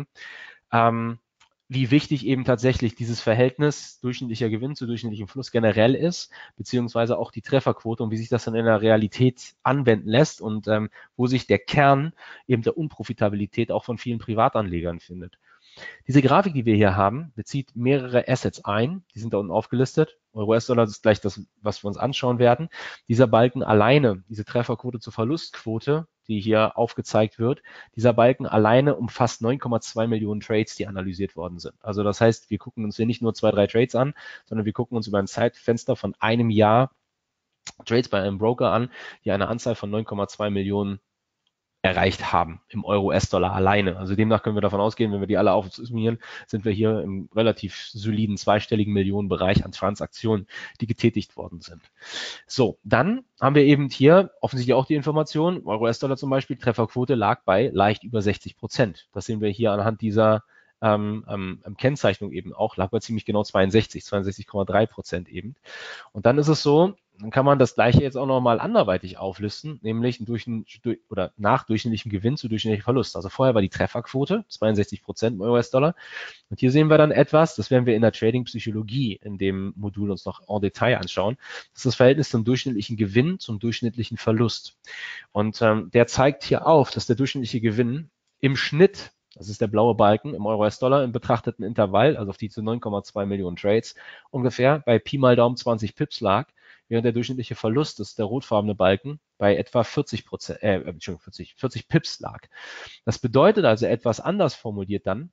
ähm, wie wichtig eben tatsächlich dieses Verhältnis durchschnittlicher Gewinn zu durchschnittlichem Fluss generell ist, beziehungsweise auch die Trefferquote und wie sich das dann in der Realität anwenden lässt und ähm, wo sich der Kern eben der Unprofitabilität auch von vielen Privatanlegern findet. Diese Grafik, die wir hier haben, bezieht mehrere Assets ein. Die sind da unten aufgelistet. Euro U S-Dollar ist gleich das, was wir uns anschauen werden. Dieser Balken alleine, diese Trefferquote zur Verlustquote, die hier aufgezeigt wird, dieser Balken alleine umfasst neun Komma zwei Millionen Trades, die analysiert worden sind. Also das heißt, wir gucken uns hier nicht nur zwei, drei Trades an, sondern wir gucken uns über ein Zeitfenster von einem Jahr Trades bei einem Broker an, die eine Anzahl von neun Komma zwei Millionen erreicht haben im Euro-U S-Dollar alleine. Also demnach können wir davon ausgehen, wenn wir die alle aufsummieren, sind wir hier im relativ soliden zweistelligen Millionenbereich an Transaktionen, die getätigt worden sind. So, dann haben wir eben hier offensichtlich auch die Information, Euro-U S-Dollar zum Beispiel, Trefferquote lag bei leicht über sechzig Prozent. Das sehen wir hier anhand dieser ähm, ähm, Kennzeichnung eben auch, lag bei ziemlich genau zweiundsechzig, zweiundsechzig Komma drei Prozent eben. Und dann ist es so, dann kann man das Gleiche jetzt auch nochmal anderweitig auflisten, nämlich durch oder nach durchschnittlichem Gewinn zu durchschnittlichem Verlust. Also vorher war die Trefferquote zweiundsechzig Prozent im U S-Dollar. Und hier sehen wir dann etwas, das werden wir in der Trading-Psychologie in dem Modul uns noch en Detail anschauen. Das ist das Verhältnis zum durchschnittlichen Gewinn zum durchschnittlichen Verlust. Und ähm, der zeigt hier auf, dass der durchschnittliche Gewinn im Schnitt, das ist der blaue Balken im Euro-U S-Dollar, im betrachteten Intervall, also auf die zu neun Komma zwei Millionen Trades, ungefähr bei Pi mal Daumen zwanzig Pips lag, während der durchschnittliche Verlust, das ist der rotfarbene Balken, bei etwa vierzig Prozent, äh, Entschuldigung, vierzig, vierzig Pips lag. Das bedeutet also etwas anders formuliert dann,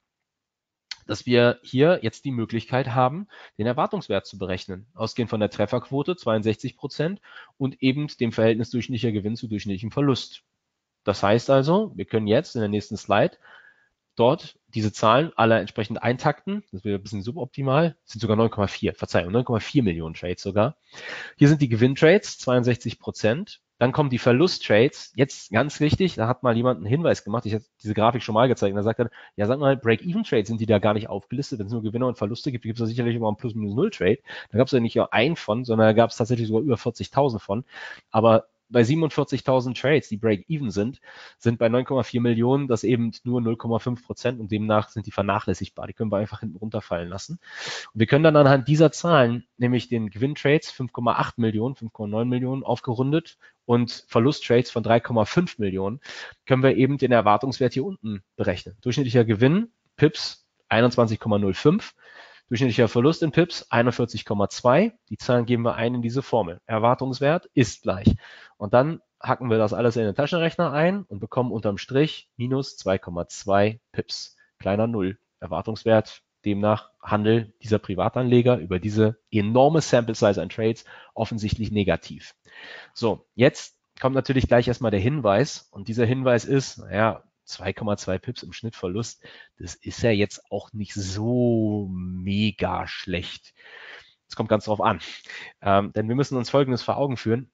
dass wir hier jetzt die Möglichkeit haben, den Erwartungswert zu berechnen, ausgehend von der Trefferquote zweiundsechzig Prozent und eben dem Verhältnis durchschnittlicher Gewinn zu durchschnittlichem Verlust. Das heißt also, wir können jetzt in der nächsten Slide dort diese Zahlen alle entsprechend eintakten. Das wäre ein bisschen suboptimal. Das sind sogar neun Komma vier, Verzeihung, neun Komma vier Millionen Trades sogar. Hier sind die Gewinntrades, zweiundsechzig Prozent. Dann kommen die Verlusttrades. Jetzt ganz wichtig, da hat mal jemand einen Hinweis gemacht. Ich habe diese Grafik schon mal gezeigt. Und da sagt er, ja, sag mal, Break-Even-Trades sind die da gar nicht aufgelistet. Wenn es nur Gewinner und Verluste gibt, gibt es da sicherlich immer einen Plus-Minus-Null-Trade. Da gab es ja nicht nur einen von, sondern da gab es tatsächlich sogar über vierzigtausend von. Aber bei siebenundvierzigtausend Trades, die Break-Even sind, sind bei neun Komma vier Millionen das eben nur null Komma fünf Prozent und demnach sind die vernachlässigbar. Die können wir einfach hinten runterfallen lassen. Und wir können dann anhand dieser Zahlen, nämlich den Gewinntrades fünf Komma acht Millionen, fünf Komma neun Millionen aufgerundet und Verlusttrades von drei Komma fünf Millionen, können wir eben den Erwartungswert hier unten berechnen. Durchschnittlicher Gewinn, Pips, einundzwanzig Komma null fünf. Durchschnittlicher Verlust in Pips einundvierzig Komma zwei. Die Zahlen geben wir ein in diese Formel. Erwartungswert ist gleich. Und dann hacken wir das alles in den Taschenrechner ein und bekommen unterm Strich minus zwei Komma zwei Pips. Kleiner Null. Erwartungswert, demnach Handel dieser Privatanleger über diese enorme Sample Size an Trades offensichtlich negativ. So, jetzt kommt natürlich gleich erstmal der Hinweis. Und dieser Hinweis ist, naja, zwei Komma zwei Pips im Schnitt Verlust, das ist ja jetzt auch nicht so mega schlecht. Es kommt ganz drauf an. Ähm, denn wir müssen uns Folgendes vor Augen führen.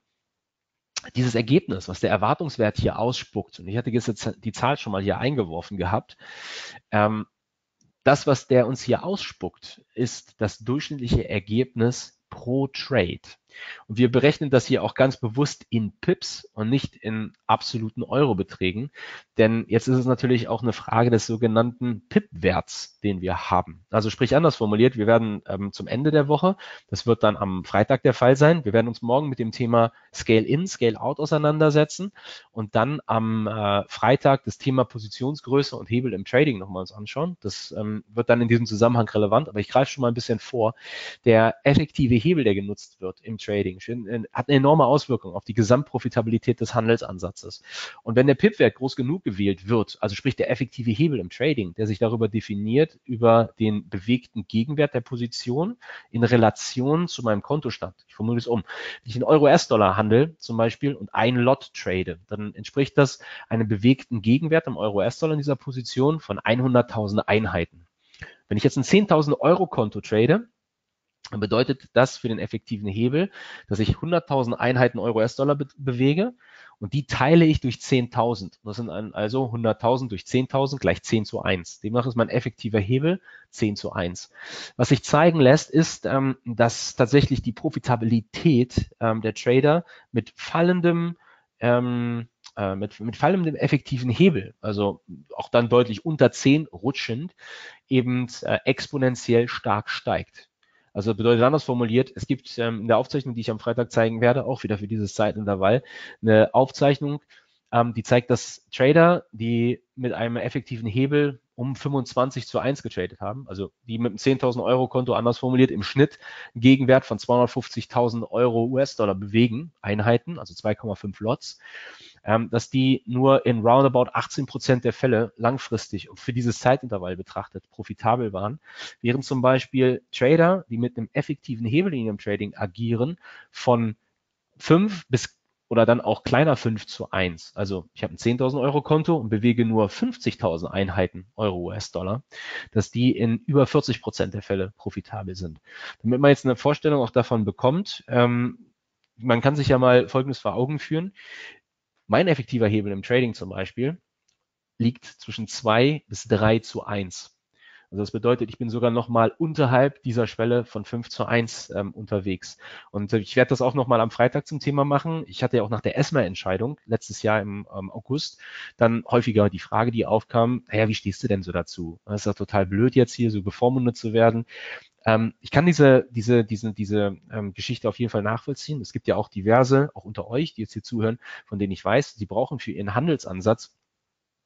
Dieses Ergebnis, was der Erwartungswert hier ausspuckt, und ich hatte jetzt die Zahl schon mal hier eingeworfen gehabt, ähm, das, was der uns hier ausspuckt, ist das durchschnittliche Ergebnis pro Trade. Und wir berechnen das hier auch ganz bewusst in Pips und nicht in absoluten Eurobeträgen. Denn jetzt ist es natürlich auch eine Frage des sogenannten Pip-Werts, den wir haben. Also sprich anders formuliert, wir werden ähm, zum Ende der Woche, das wird dann am Freitag der Fall sein, wir werden uns morgen mit dem Thema Scale-In, Scale-Out auseinandersetzen und dann am äh, Freitag das Thema Positionsgröße und Hebel im Trading nochmal uns anschauen. Das ähm, wird dann in diesem Zusammenhang relevant, aber ich greife schon mal ein bisschen vor. Der effektive Hebel, der genutzt wird im Trading, hat eine enorme Auswirkung auf die Gesamtprofitabilität des Handelsansatzes. Und wenn der Pip-Wert groß genug gewählt wird, also sprich der effektive Hebel im Trading, der sich darüber definiert, über den bewegten Gegenwert der Position in Relation zu meinem Kontostand. Ich formuliere es um. Wenn ich in Euro-U S-Dollar handle zum Beispiel und ein Lot trade, dann entspricht das einem bewegten Gegenwert im Euro-U S-Dollar in dieser Position von hunderttausend Einheiten. Wenn ich jetzt ein zehntausend Euro Konto trade, dann bedeutet das für den effektiven Hebel, dass ich hunderttausend Einheiten Euro-U S-Dollar be bewege und die teile ich durch zehntausend. Das sind also hunderttausend durch zehntausend gleich zehn zu eins. Demnach ist mein effektiver Hebel zehn zu eins. Was sich zeigen lässt, ist, ähm, dass tatsächlich die Profitabilität ähm, der Trader mit fallendem ähm, äh, mit, mit fallendem effektiven Hebel, also auch dann deutlich unter zehn rutschend, eben äh, exponentiell stark steigt. Also bedeutet anders formuliert, es gibt ähm, in der Aufzeichnung, die ich am Freitag zeigen werde, auch wieder für dieses Zeitintervall, eine Aufzeichnung, ähm, die zeigt, dass Trader, die mit einem effektiven Hebel um fünfundzwanzig zu eins getradet haben, also die mit einem zehntausend Euro Konto, anders formuliert, im Schnitt einen Gegenwert von zweihundertfünfzigtausend Euro U S-Dollar bewegen, Einheiten, also zwei Komma fünf Lots, ähm, dass die nur in roundabout achtzehn Prozent der Fälle langfristig und für dieses Zeitintervall betrachtet profitabel waren, während zum Beispiel Trader, die mit einem effektiven Hebel in ihrem Trading agieren, von fünf bis oder dann auch kleiner fünf zu eins. Also ich habe ein zehntausend Euro Konto und bewege nur fünfzigtausend Einheiten Euro-U S-Dollar, dass die in über vierzig Prozent der Fälle profitabel sind. Damit man jetzt eine Vorstellung auch davon bekommt, ähm, man kann sich ja mal Folgendes vor Augen führen. Mein effektiver Hebel im Trading zum Beispiel liegt zwischen zwei bis drei zu eins. Also das bedeutet, ich bin sogar nochmal unterhalb dieser Schwelle von fünf zu eins ähm, unterwegs. Und äh, ich werde das auch nochmal am Freitag zum Thema machen. Ich hatte ja auch nach der ESMA-Entscheidung letztes Jahr im ähm, August dann häufiger die Frage, die aufkam, naja, wie stehst du denn so dazu? Das ist ja total blöd jetzt hier so bevormundet zu werden. Ähm, ich kann diese, diese, diese, diese ähm, Geschichte auf jeden Fall nachvollziehen. Es gibt ja auch diverse, auch unter euch, die jetzt hier zuhören, von denen ich weiß, sie brauchen für ihren Handelsansatz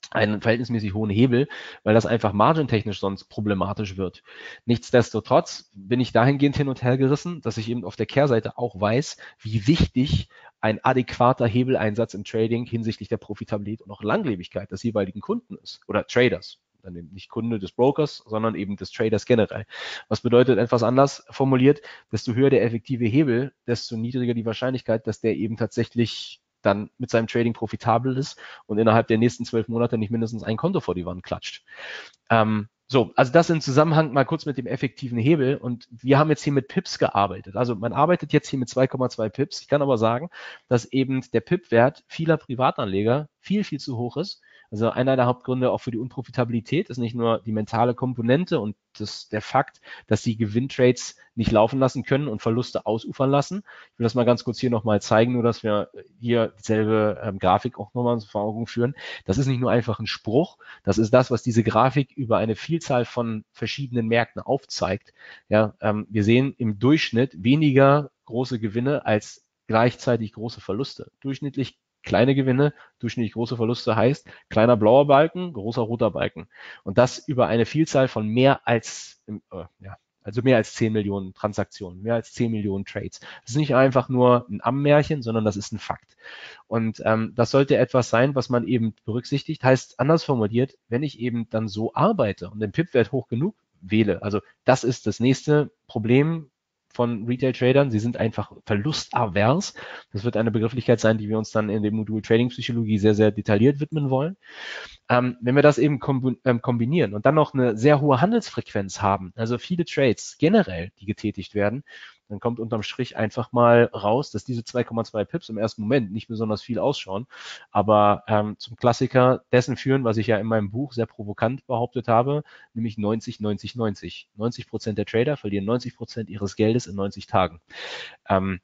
einen verhältnismäßig hohen Hebel, weil das einfach margentechnisch sonst problematisch wird. Nichtsdestotrotz bin ich dahingehend hin und her gerissen, dass ich eben auf der Kehrseite auch weiß, wie wichtig ein adäquater Hebeleinsatz im Trading hinsichtlich der Profitabilität und auch Langlebigkeit des jeweiligen Kunden ist oder Traders. Dann eben nicht Kunde des Brokers, sondern eben des Traders generell. Was bedeutet, etwas anders formuliert, desto höher der effektive Hebel, desto niedriger die Wahrscheinlichkeit, dass der eben tatsächlich dann mit seinem Trading profitabel ist und innerhalb der nächsten zwölf Monate nicht mindestens ein Konto vor die Wand klatscht. Ähm, so, also das im Zusammenhang mal kurz mit dem effektiven Hebel, und wir haben jetzt hier mit Pips gearbeitet. Also man arbeitet jetzt hier mit zwei Komma zwei Pips. Ich kann aber sagen, dass eben der Pip-Wert vieler Privatanleger viel, viel zu hoch ist. Also einer der Hauptgründe auch für die Unprofitabilität ist nicht nur die mentale Komponente und das, der Fakt, dass sie Gewinntrades nicht laufen lassen können und Verluste ausufern lassen. Ich will das mal ganz kurz hier nochmal zeigen, nur dass wir hier dieselbe ähm, Grafik auch nochmal vor Augen führen. Das ist nicht nur einfach ein Spruch, das ist das, was diese Grafik über eine Vielzahl von verschiedenen Märkten aufzeigt. Ja, ähm, wir sehen im Durchschnitt weniger große Gewinne als gleichzeitig große Verluste. Durchschnittlich kleine Gewinne, durchschnittlich große Verluste heißt kleiner blauer Balken, großer roter Balken. Und das über eine Vielzahl von mehr als, äh, ja, also mehr als zehn Millionen Transaktionen, mehr als zehn Millionen Trades. Das ist nicht einfach nur ein Ammärchen, sondern das ist ein Fakt. Und ähm, das sollte etwas sein, was man eben berücksichtigt. Heißt, anders formuliert, wenn ich eben dann so arbeite und den Pip-Wert hoch genug wähle, also das ist das nächste Problem von Retail-Tradern. Sie sind einfach verlustavers. Das wird eine Begrifflichkeit sein, die wir uns dann in dem Modul Trading-Psychologie sehr, sehr detailliert widmen wollen. Ähm, wenn wir das eben kombinieren und dann noch eine sehr hohe Handelsfrequenz haben, also viele Trades generell, die getätigt werden, dann kommt unterm Strich einfach mal raus, dass diese zwei Komma zwei Pips im ersten Moment nicht besonders viel ausschauen, aber ähm, zum Klassiker dessen führen, was ich ja in meinem Buch sehr provokant behauptet habe, nämlich neunzig, neunzig, neunzig. neunzig Prozent der Trader verlieren neunzig Prozent ihres Geldes in neunzig Tagen. Ähm,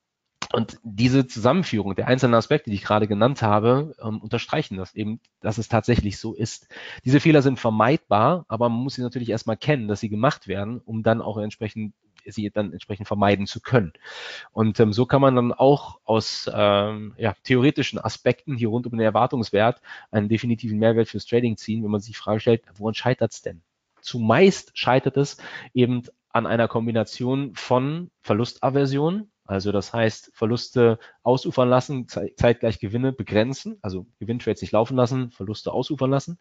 Und diese Zusammenführung der einzelnen Aspekte, die ich gerade genannt habe, ähm, unterstreichen das eben, dass es tatsächlich so ist. Diese Fehler sind vermeidbar, aber man muss sie natürlich erstmal kennen, dass sie gemacht werden, um dann auch entsprechend sie dann entsprechend vermeiden zu können. Und ähm, so kann man dann auch aus ähm, ja, theoretischen Aspekten hier rund um den Erwartungswert einen definitiven Mehrwert fürs Trading ziehen, wenn man sich die Frage stellt, woran scheitert es denn? Zumeist scheitert es eben an einer Kombination von Verlustaversion, also das heißt Verluste ausufern lassen, zeitgleich Gewinne begrenzen, also Gewinntrades nicht laufen lassen, Verluste ausufern lassen,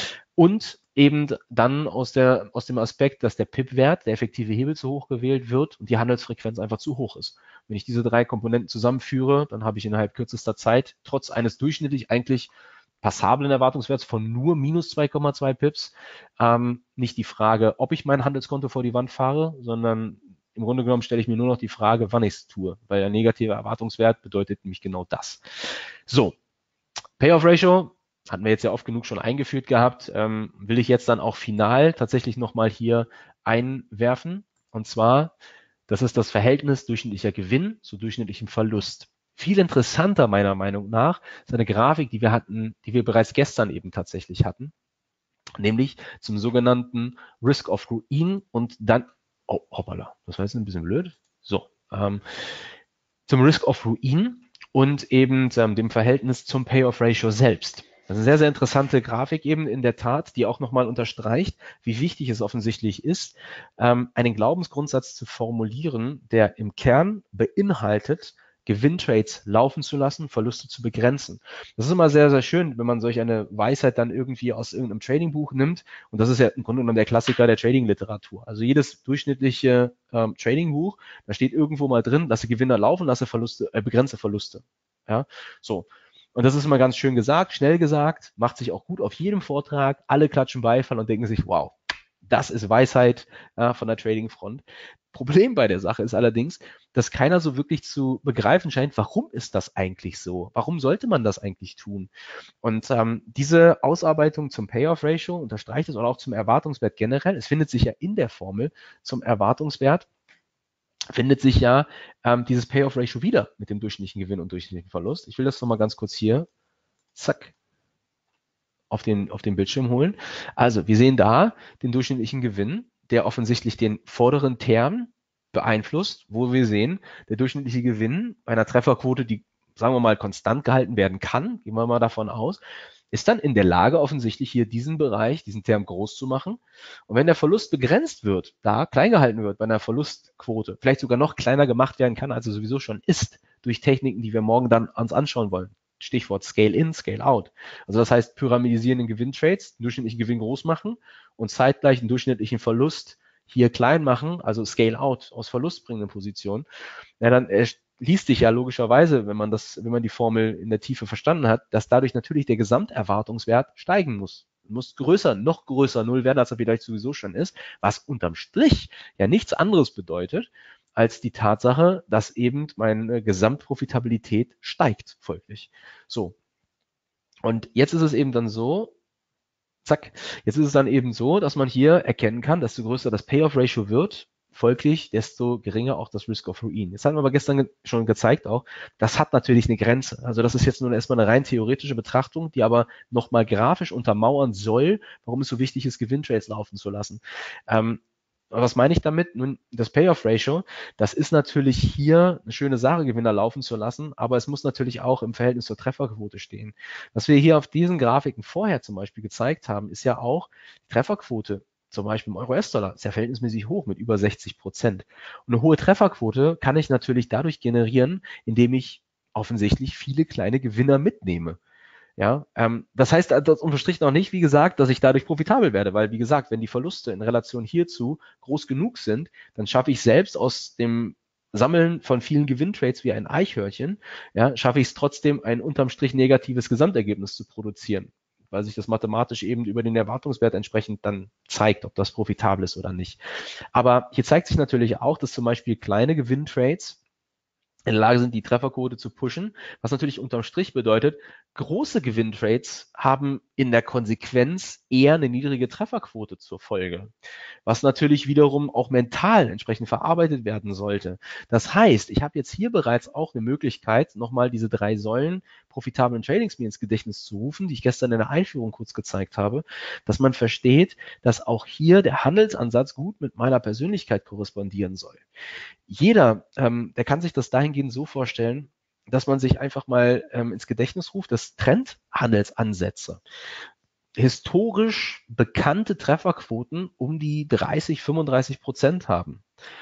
und eben dann aus, der, aus dem Aspekt, dass der Pip-Wert, der effektive Hebel, zu hoch gewählt wird und die Handelsfrequenz einfach zu hoch ist. Wenn ich diese drei Komponenten zusammenführe, dann habe ich innerhalb kürzester Zeit trotz eines durchschnittlich eigentlich passablen Erwartungswerts von nur minus zwei Komma zwei Pips ähm, nicht die Frage, ob ich mein Handelskonto vor die Wand fahre, sondern im Grunde genommen stelle ich mir nur noch die Frage, wann ich es tue, weil der negative Erwartungswert bedeutet nämlich genau das. So, Payoff Ratio hatten wir jetzt ja oft genug schon eingeführt gehabt, ähm, will ich jetzt dann auch final tatsächlich nochmal hier einwerfen. Und zwar, das ist das Verhältnis durchschnittlicher Gewinn zu durchschnittlichem Verlust. Viel interessanter meiner Meinung nach ist eine Grafik, die wir hatten, die wir bereits gestern eben tatsächlich hatten, nämlich zum sogenannten Risk of Ruin und dann, oh, hoppala, das war jetzt ein bisschen blöd. So, ähm, zum Risk of Ruin und eben ähm, dem Verhältnis zum Payoff Ratio selbst. Das ist eine sehr, sehr interessante Grafik eben in der Tat, die auch nochmal unterstreicht, wie wichtig es offensichtlich ist, ähm, einen Glaubensgrundsatz zu formulieren, der im Kern beinhaltet, Gewinntrades laufen zu lassen, Verluste zu begrenzen. Das ist immer sehr, sehr schön, wenn man solch eine Weisheit dann irgendwie aus irgendeinem Tradingbuch nimmt. Und das ist ja im Grunde genommen der Klassiker der Trading-Literatur. Also jedes durchschnittliche ähm, Tradingbuch, da steht irgendwo mal drin, lasse Gewinner laufen, lasse Verluste, äh, begrenze Verluste. Ja, so. Und das ist immer ganz schön gesagt, schnell gesagt, macht sich auch gut auf jedem Vortrag. Alle klatschen Beifall und denken sich, wow, das ist Weisheit äh, von der Trading-Front. Problem bei der Sache ist allerdings, dass keiner so wirklich zu begreifen scheint, warum ist das eigentlich so? Warum sollte man das eigentlich tun? Und ähm, diese Ausarbeitung zum Payoff-Ratio unterstreicht es, oder auch zum Erwartungswert generell. Es findet sich ja in der Formel zum Erwartungswert, findet sich ja ähm, dieses Payoff-Ratio wieder mit dem durchschnittlichen Gewinn und durchschnittlichen Verlust. Ich will das nochmal ganz kurz hier, zack, auf den, auf den Bildschirm holen. Also wir sehen da den durchschnittlichen Gewinn, der offensichtlich den vorderen Term beeinflusst, wo wir sehen, der durchschnittliche Gewinn bei einer Trefferquote, die, sagen wir mal, konstant gehalten werden kann, gehen wir mal davon aus, ist dann in der Lage, offensichtlich hier diesen Bereich, diesen Term groß zu machen. Und wenn der Verlust begrenzt wird, da klein gehalten wird bei einer Verlustquote, vielleicht sogar noch kleiner gemacht werden kann, als er sowieso schon ist, durch Techniken, die wir morgen dann uns anschauen wollen. Stichwort Scale in, Scale out. Also das heißt, pyramidisieren den Gewinntrades, den durchschnittlichen Gewinn groß machen und zeitgleich einen durchschnittlichen Verlust hier klein machen, also Scale out aus verlustbringenden Positionen. Ja, dann liest sich ja logischerweise, wenn man das, wenn man die Formel in der Tiefe verstanden hat, dass dadurch natürlich der Gesamterwartungswert steigen muss. Muss größer, noch größer Null werden, als er vielleicht sowieso schon ist, was unterm Strich ja nichts anderes bedeutet, als die Tatsache, dass eben meine Gesamtprofitabilität steigt, folglich. So. Und jetzt ist es eben dann so, zack, jetzt ist es dann eben so, dass man hier erkennen kann, desto größer das Payoff-Ratio wird, folglich, desto geringer auch das Risk of Ruin. Jetzt haben wir aber gestern schon gezeigt auch, das hat natürlich eine Grenze. Also das ist jetzt nur erstmal eine rein theoretische Betrachtung, die aber nochmal grafisch untermauern soll, warum es so wichtig ist, Gewinntrades laufen zu lassen. Ähm, was meine ich damit? Nun, das Payoff-Ratio, das ist natürlich hier eine schöne Sache, Gewinner laufen zu lassen, aber es muss natürlich auch im Verhältnis zur Trefferquote stehen. Was wir hier auf diesen Grafiken vorher zum Beispiel gezeigt haben, ist ja auch die Trefferquote. Zum Beispiel im Euro-U S-Dollar ist ja verhältnismäßig hoch mit über sechzig Prozent. Und eine hohe Trefferquote kann ich natürlich dadurch generieren, indem ich offensichtlich viele kleine Gewinner mitnehme. Ja, ähm, das heißt, das unterstricht noch nicht, wie gesagt, dass ich dadurch profitabel werde, weil, wie gesagt, wenn die Verluste in Relation hierzu groß genug sind, dann schaffe ich selbst aus dem Sammeln von vielen Gewinntrades wie ein Eichhörnchen, ja, schaffe ich es trotzdem, ein unterm Strich negatives Gesamtergebnis zu produzieren, weil sich das mathematisch eben über den Erwartungswert entsprechend dann zeigt, ob das profitabel ist oder nicht. Aber hier zeigt sich natürlich auch, dass zum Beispiel kleine Gewinntrades in der Lage sind, die Trefferquote zu pushen, was natürlich unterm Strich bedeutet, große Gewinntrades haben in der Konsequenz eher eine niedrige Trefferquote zur Folge, was natürlich wiederum auch mental entsprechend verarbeitet werden sollte. Das heißt, ich habe jetzt hier bereits auch eine Möglichkeit, nochmal diese drei Säulen profitablen Tradings mir ins Gedächtnis zu rufen, die ich gestern in der Einführung kurz gezeigt habe, dass man versteht, dass auch hier der Handelsansatz gut mit meiner Persönlichkeit korrespondieren soll. Jeder, ähm, der kann sich das dahingehend so vorstellen, dass man sich einfach mal ähm, ins Gedächtnis ruft, dass Trendhandelsansätze historisch bekannte Trefferquoten um die dreißig, fünfunddreißig Prozent haben.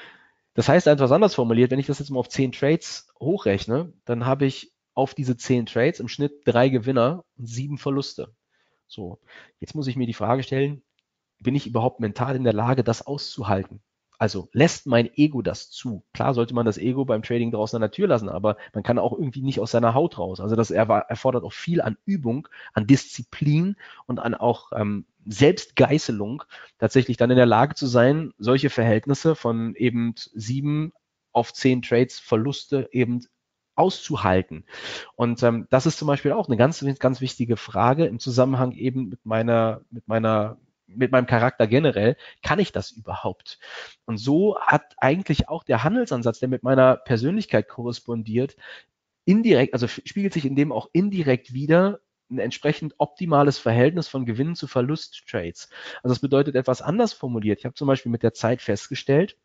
Das heißt, etwas anders formuliert, wenn ich das jetzt mal auf zehn Trades hochrechne, dann habe ich auf diese zehn Trades im Schnitt drei Gewinner und sieben Verluste. So, jetzt muss ich mir die Frage stellen, bin ich überhaupt mental in der Lage, das auszuhalten? Also lässt mein Ego das zu? Klar sollte man das Ego beim Trading draußen an der Tür lassen, aber man kann auch irgendwie nicht aus seiner Haut raus. Also das erfordert auch viel an Übung, an Disziplin und an auch ähm, Selbstgeißelung, tatsächlich dann in der Lage zu sein, solche Verhältnisse von eben sieben auf zehn Trades Verluste eben auszuhalten. Und ähm, das ist zum Beispiel auch eine ganz, ganz wichtige Frage im Zusammenhang eben mit meiner, mit meiner mit meinem Charakter generell, kann ich das überhaupt? Und so hat eigentlich auch der Handelsansatz, der mit meiner Persönlichkeit korrespondiert, indirekt, also spiegelt sich in dem auch indirekt wieder ein entsprechend optimales Verhältnis von Gewinn zu Verlust-Trades. Also das bedeutet etwas anders formuliert. Ich habe zum Beispiel mit der Zeit festgestellt,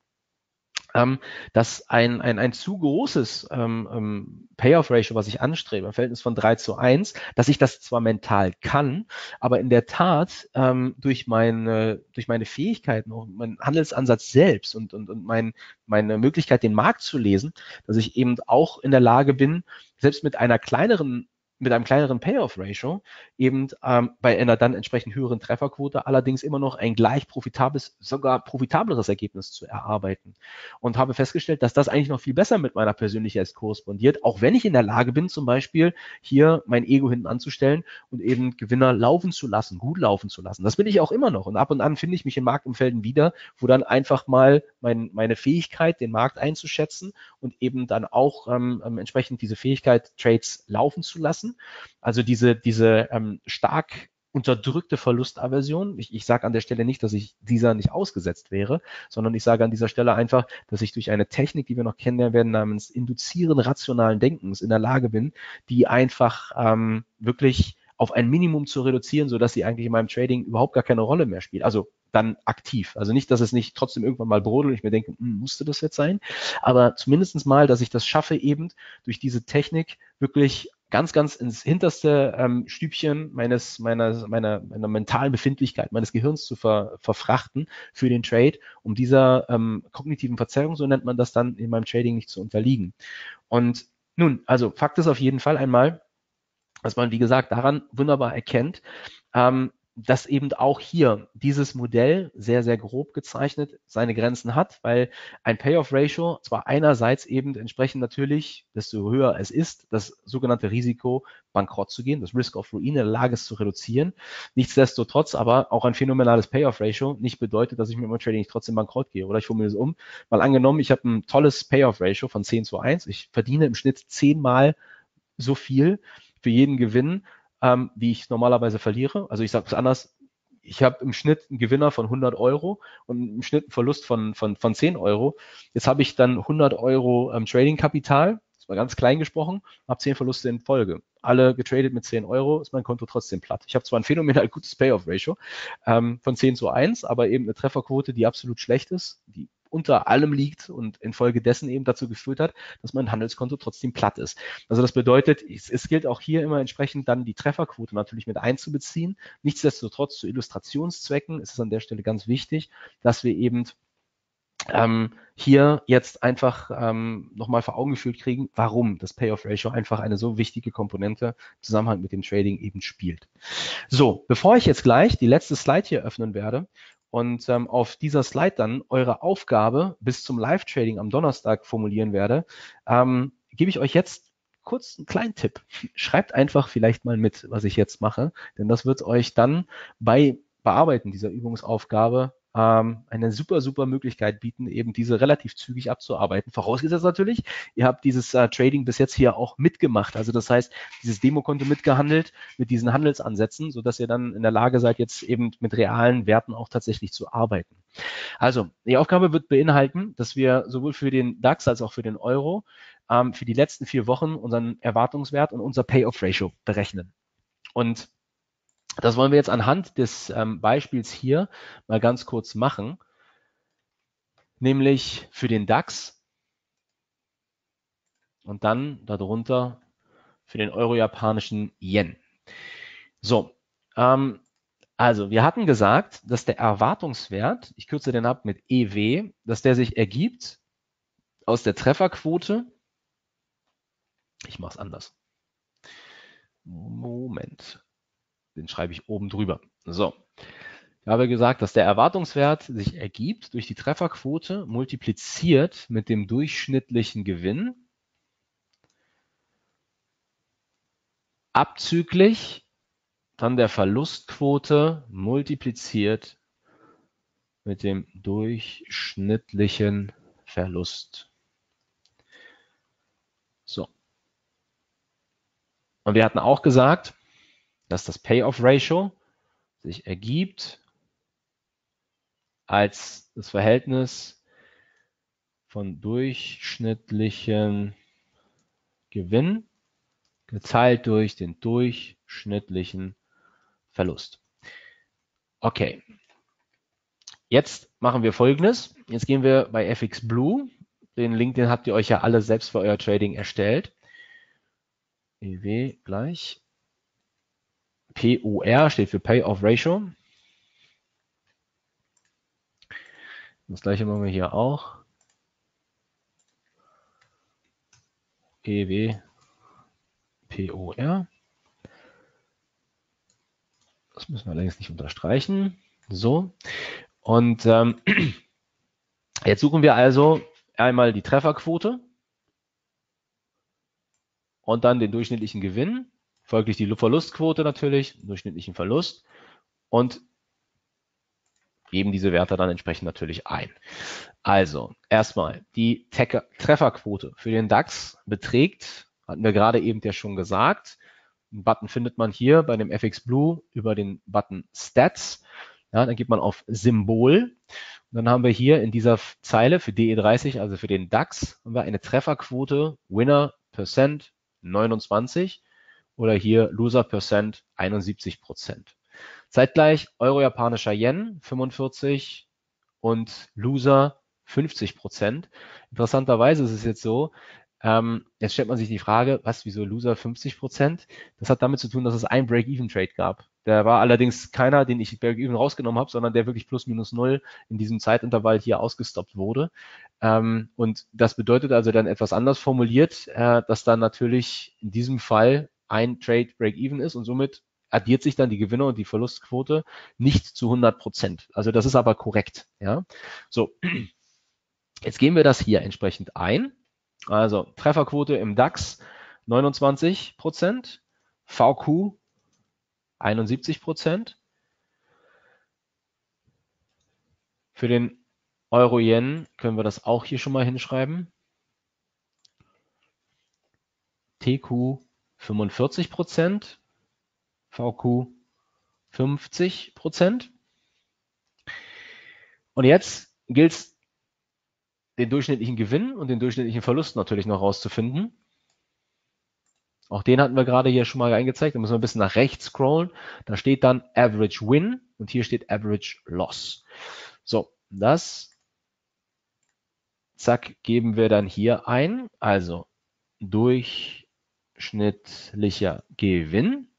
ähm, dass ein, ein, ein zu großes ähm, ähm, Payoff-Ratio, was ich anstrebe, im Verhältnis von drei zu eins, dass ich das zwar mental kann, aber in der Tat ähm, durch, meine, durch meine Fähigkeiten, auch meinen Handelsansatz selbst und, und, und mein, meine Möglichkeit, den Markt zu lesen, dass ich eben auch in der Lage bin, selbst mit einer kleineren mit einem kleineren Payoff-Ratio eben ähm, bei einer dann entsprechend höheren Trefferquote allerdings immer noch ein gleich profitables, sogar profitableres Ergebnis zu erarbeiten. Und habe festgestellt, dass das eigentlich noch viel besser mit meiner Persönlichkeit korrespondiert, auch wenn ich in der Lage bin, zum Beispiel hier mein Ego hinten anzustellen und eben Gewinner laufen zu lassen, gut laufen zu lassen. Das bin ich auch immer noch. Und ab und an finde ich mich in Marktumfelden wieder, wo dann einfach mal mein, meine Fähigkeit, den Markt einzuschätzen und eben dann auch ähm, entsprechend diese Fähigkeit, Trades laufen zu lassen. Also diese, diese ähm, stark unterdrückte Verlustaversion. Ich, ich sage an der Stelle nicht, dass ich dieser nicht ausgesetzt wäre, sondern ich sage an dieser Stelle einfach, dass ich durch eine Technik, die wir noch kennenlernen werden, namens Induzieren rationalen Denkens in der Lage bin, die einfach ähm, wirklich auf ein Minimum zu reduzieren, sodass sie eigentlich in meinem Trading überhaupt gar keine Rolle mehr spielt. Also dann aktiv. Also nicht, dass es nicht trotzdem irgendwann mal brodelt und ich mir denke, musste das jetzt sein? Aber zumindest mal, dass ich das schaffe, eben durch diese Technik wirklich ganz, ganz ins hinterste ähm, Stübchen meines, meiner, meiner, meiner mentalen Befindlichkeit, meines Gehirns zu ver, verfrachten für den Trade, um dieser ähm, kognitiven Verzerrung, so nennt man das dann, in meinem Trading nicht zu unterliegen. Und nun, also Fakt ist auf jeden Fall einmal, dass man, wie gesagt, daran wunderbar erkennt, ähm, dass eben auch hier dieses Modell sehr, sehr grob gezeichnet seine Grenzen hat, weil ein Payoff-Ratio zwar einerseits eben entsprechend natürlich, desto höher es ist, das sogenannte Risiko, bankrott zu gehen, das Risk of Ruin in der Lage ist zu reduzieren. Nichtsdestotrotz aber auch ein phänomenales Payoff-Ratio nicht bedeutet, dass ich mit meinem Trading nicht trotzdem bankrott gehe. Oder ich formuliere es um. Mal angenommen, ich habe ein tolles Payoff-Ratio von zehn zu eins. Ich verdiene im Schnitt zehnmal so viel für jeden Gewinn, ähm, wie ich normalerweise verliere. Also ich sage es anders, ich habe im Schnitt einen Gewinner von hundert Euro und im Schnitt einen Verlust von, von, von zehn Euro. Jetzt habe ich dann hundert Euro ähm, Trading-Kapital, das war ganz klein gesprochen, habe zehn Verluste in Folge. Alle getradet mit zehn Euro, ist mein Konto trotzdem platt. Ich habe zwar ein phänomenal gutes Payoff-Ratio ähm, von zehn zu eins, aber eben eine Trefferquote, die absolut schlecht ist, die unter allem liegt und infolgedessen eben dazu geführt hat, dass mein Handelskonto trotzdem platt ist. Also das bedeutet, es, es gilt auch hier immer entsprechend dann die Trefferquote natürlich mit einzubeziehen. Nichtsdestotrotz zu Illustrationszwecken ist es an der Stelle ganz wichtig, dass wir eben ähm, hier jetzt einfach ähm, nochmal vor Augen geführt kriegen, warum das Payoff-Ratio einfach eine so wichtige Komponente im Zusammenhang mit dem Trading eben spielt. So, bevor ich jetzt gleich die letzte Slide hier öffnen werde und ähm, auf dieser Slide dann eure Aufgabe bis zum Live-Trading am Donnerstag formulieren werde, ähm, gebe ich euch jetzt kurz einen kleinen Tipp. Schreibt einfach vielleicht mal mit, was ich jetzt mache, denn das wird euch dann bei Bearbeiten dieser Übungsaufgabe ähm, eine super, super Möglichkeit bieten, eben diese relativ zügig abzuarbeiten. Vorausgesetzt natürlich, ihr habt dieses äh, Trading bis jetzt hier auch mitgemacht. Also das heißt, dieses Demokonto mitgehandelt mit diesen Handelsansätzen, sodass ihr dann in der Lage seid, jetzt eben mit realen Werten auch tatsächlich zu arbeiten. Also, die Aufgabe wird beinhalten, dass wir sowohl für den DAX als auch für den Euro ähm, für die letzten vier Wochen unseren Erwartungswert und unser Payoff-Ratio berechnen. Und das wollen wir jetzt anhand des ähm, Beispiels hier mal ganz kurz machen, nämlich für den DAX und dann darunter für den euro-japanischen Yen. So, ähm, also wir hatten gesagt, dass der Erwartungswert, ich kürze den ab mit E W, dass der sich ergibt aus der Trefferquote. Ich mache es anders. Moment, den schreibe ich oben drüber. So, ich habe gesagt, dass der Erwartungswert sich ergibt durch die Trefferquote multipliziert mit dem durchschnittlichen Gewinn abzüglich dann der Verlustquote multipliziert mit dem durchschnittlichen Verlust. So. Und wir hatten auch gesagt, dass das Payoff-Ratio sich ergibt als das Verhältnis von durchschnittlichen Gewinn geteilt durch den durchschnittlichen Verlust. Okay. Jetzt machen wir Folgendes. Jetzt gehen wir bei F X Blue. Den Link, den habt ihr euch ja alle selbst für euer Trading erstellt. E W gleich. P O R steht für Payoff Ratio. Das gleiche machen wir hier auch. E W P O R. Das müssen wir allerdings nicht unterstreichen. So. Und ähm, jetzt suchen wir also einmal die Trefferquote und dann den durchschnittlichen Gewinn, folglich die Verlustquote natürlich, durchschnittlichen Verlust und geben diese Werte dann entsprechend natürlich ein. Also erstmal die Trefferquote für den DAX beträgt, hatten wir gerade eben ja schon gesagt, einen Button findet man hier bei dem F X Blue über den Button Stats. Ja, dann geht man auf Symbol. Und dann haben wir hier in dieser Zeile für D E dreißig, also für den DAX, haben wir eine Trefferquote Winner Percent neunundzwanzig oder hier Loser Percent einundsiebzig Prozent. Zeitgleich Euro-japanischer Yen fünfundvierzig und Loser fünfzig Prozent. Interessanterweise ist es jetzt so, Ähm, jetzt stellt man sich die Frage, was, wieso Loser fünfzig Prozent? Das hat damit zu tun, dass es einen Break-Even-Trade gab. Der war allerdings keiner, den ich Break-Even rausgenommen habe, sondern der wirklich plus minus null in diesem Zeitintervall hier ausgestoppt wurde. Ähm, und das bedeutet also dann etwas anders formuliert, äh, dass dann natürlich in diesem Fall ein Trade Break-Even ist und somit addiert sich dann die Gewinne und die Verlustquote nicht zu hundert Prozent. Also das ist aber korrekt. Ja, so. Jetzt gehen wir das hier entsprechend ein. Also Trefferquote im DAX neunundzwanzig Prozent, V Q einundsiebzig Prozent. Für den Euro-Yen können wir das auch hier schon mal hinschreiben. T Q fünfundvierzig Prozent, V Q fünfzig Prozent. Und jetzt gilt es, den durchschnittlichen Gewinn und den durchschnittlichen Verlust natürlich noch rauszufinden. Auch den hatten wir gerade hier schon mal eingezeigt. Da müssen wir ein bisschen nach rechts scrollen. Da steht dann Average Win und hier steht Average Loss. So, das, zack, geben wir dann hier ein. Also durchschnittlicher Gewinn,